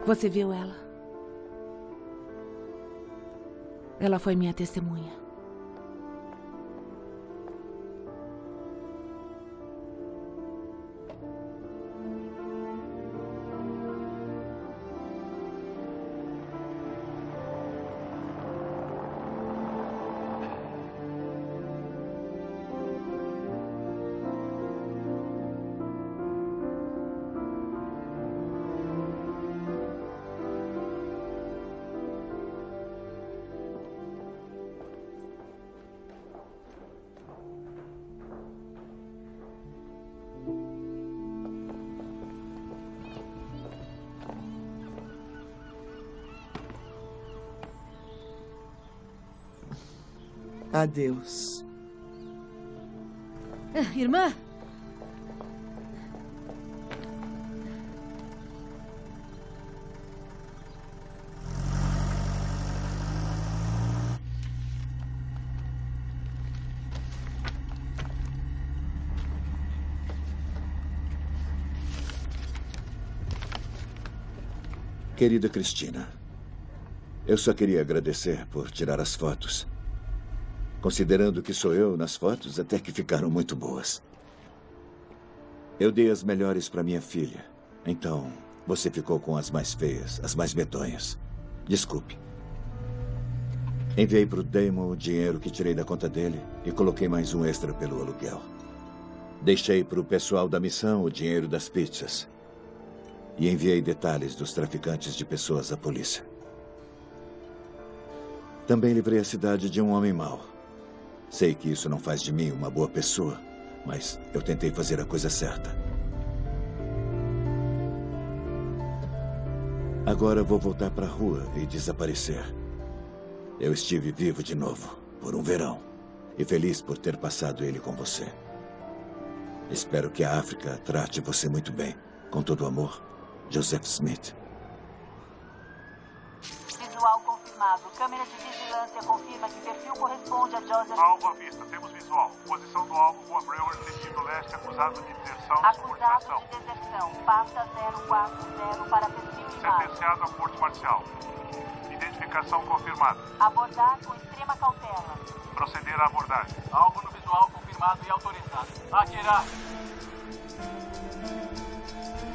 [SPEAKER 13] Você viu ela? Ela foi minha testemunha.
[SPEAKER 6] Adeus.
[SPEAKER 2] Irmã?
[SPEAKER 9] Querida Cristina, eu só queria agradecer por tirar as fotos. Considerando que sou eu nas fotos, até que ficaram muito boas. Eu dei as melhores para minha filha. Então, você ficou com as mais feias, as mais medonhas. Desculpe. Enviei para o Damon o dinheiro que tirei da conta dele e coloquei mais um extra pelo aluguel. Deixei para o pessoal da missão o dinheiro das pizzas. E enviei detalhes dos traficantes de pessoas à polícia. Também livrei a cidade de um homem mau. Sei que isso não faz de mim uma boa pessoa, mas eu tentei fazer a coisa certa. Agora vou voltar para a rua e desaparecer. Eu estive vivo de novo, por um verão, e feliz por ter passado ele com você. Espero que a África trate você muito bem. Com todo amor, Joseph Smith.
[SPEAKER 4] Visual confirmado. Câmera de vigilância confirma que perfil corresponde a Joseph...
[SPEAKER 10] Alvo à vista. Temos visual. Posição do alvo, Rua Brewer, sentido leste, acusado de deserção e subordinação.
[SPEAKER 4] Acusado de deserção. Pasta 040 para perfil de imagem.
[SPEAKER 10] Sentenciado a corte marcial. Identificação confirmada.
[SPEAKER 4] Abordar com extrema cautela.
[SPEAKER 10] Proceder à abordagem.
[SPEAKER 16] Alvo no visual confirmado e autorizado. Atirar.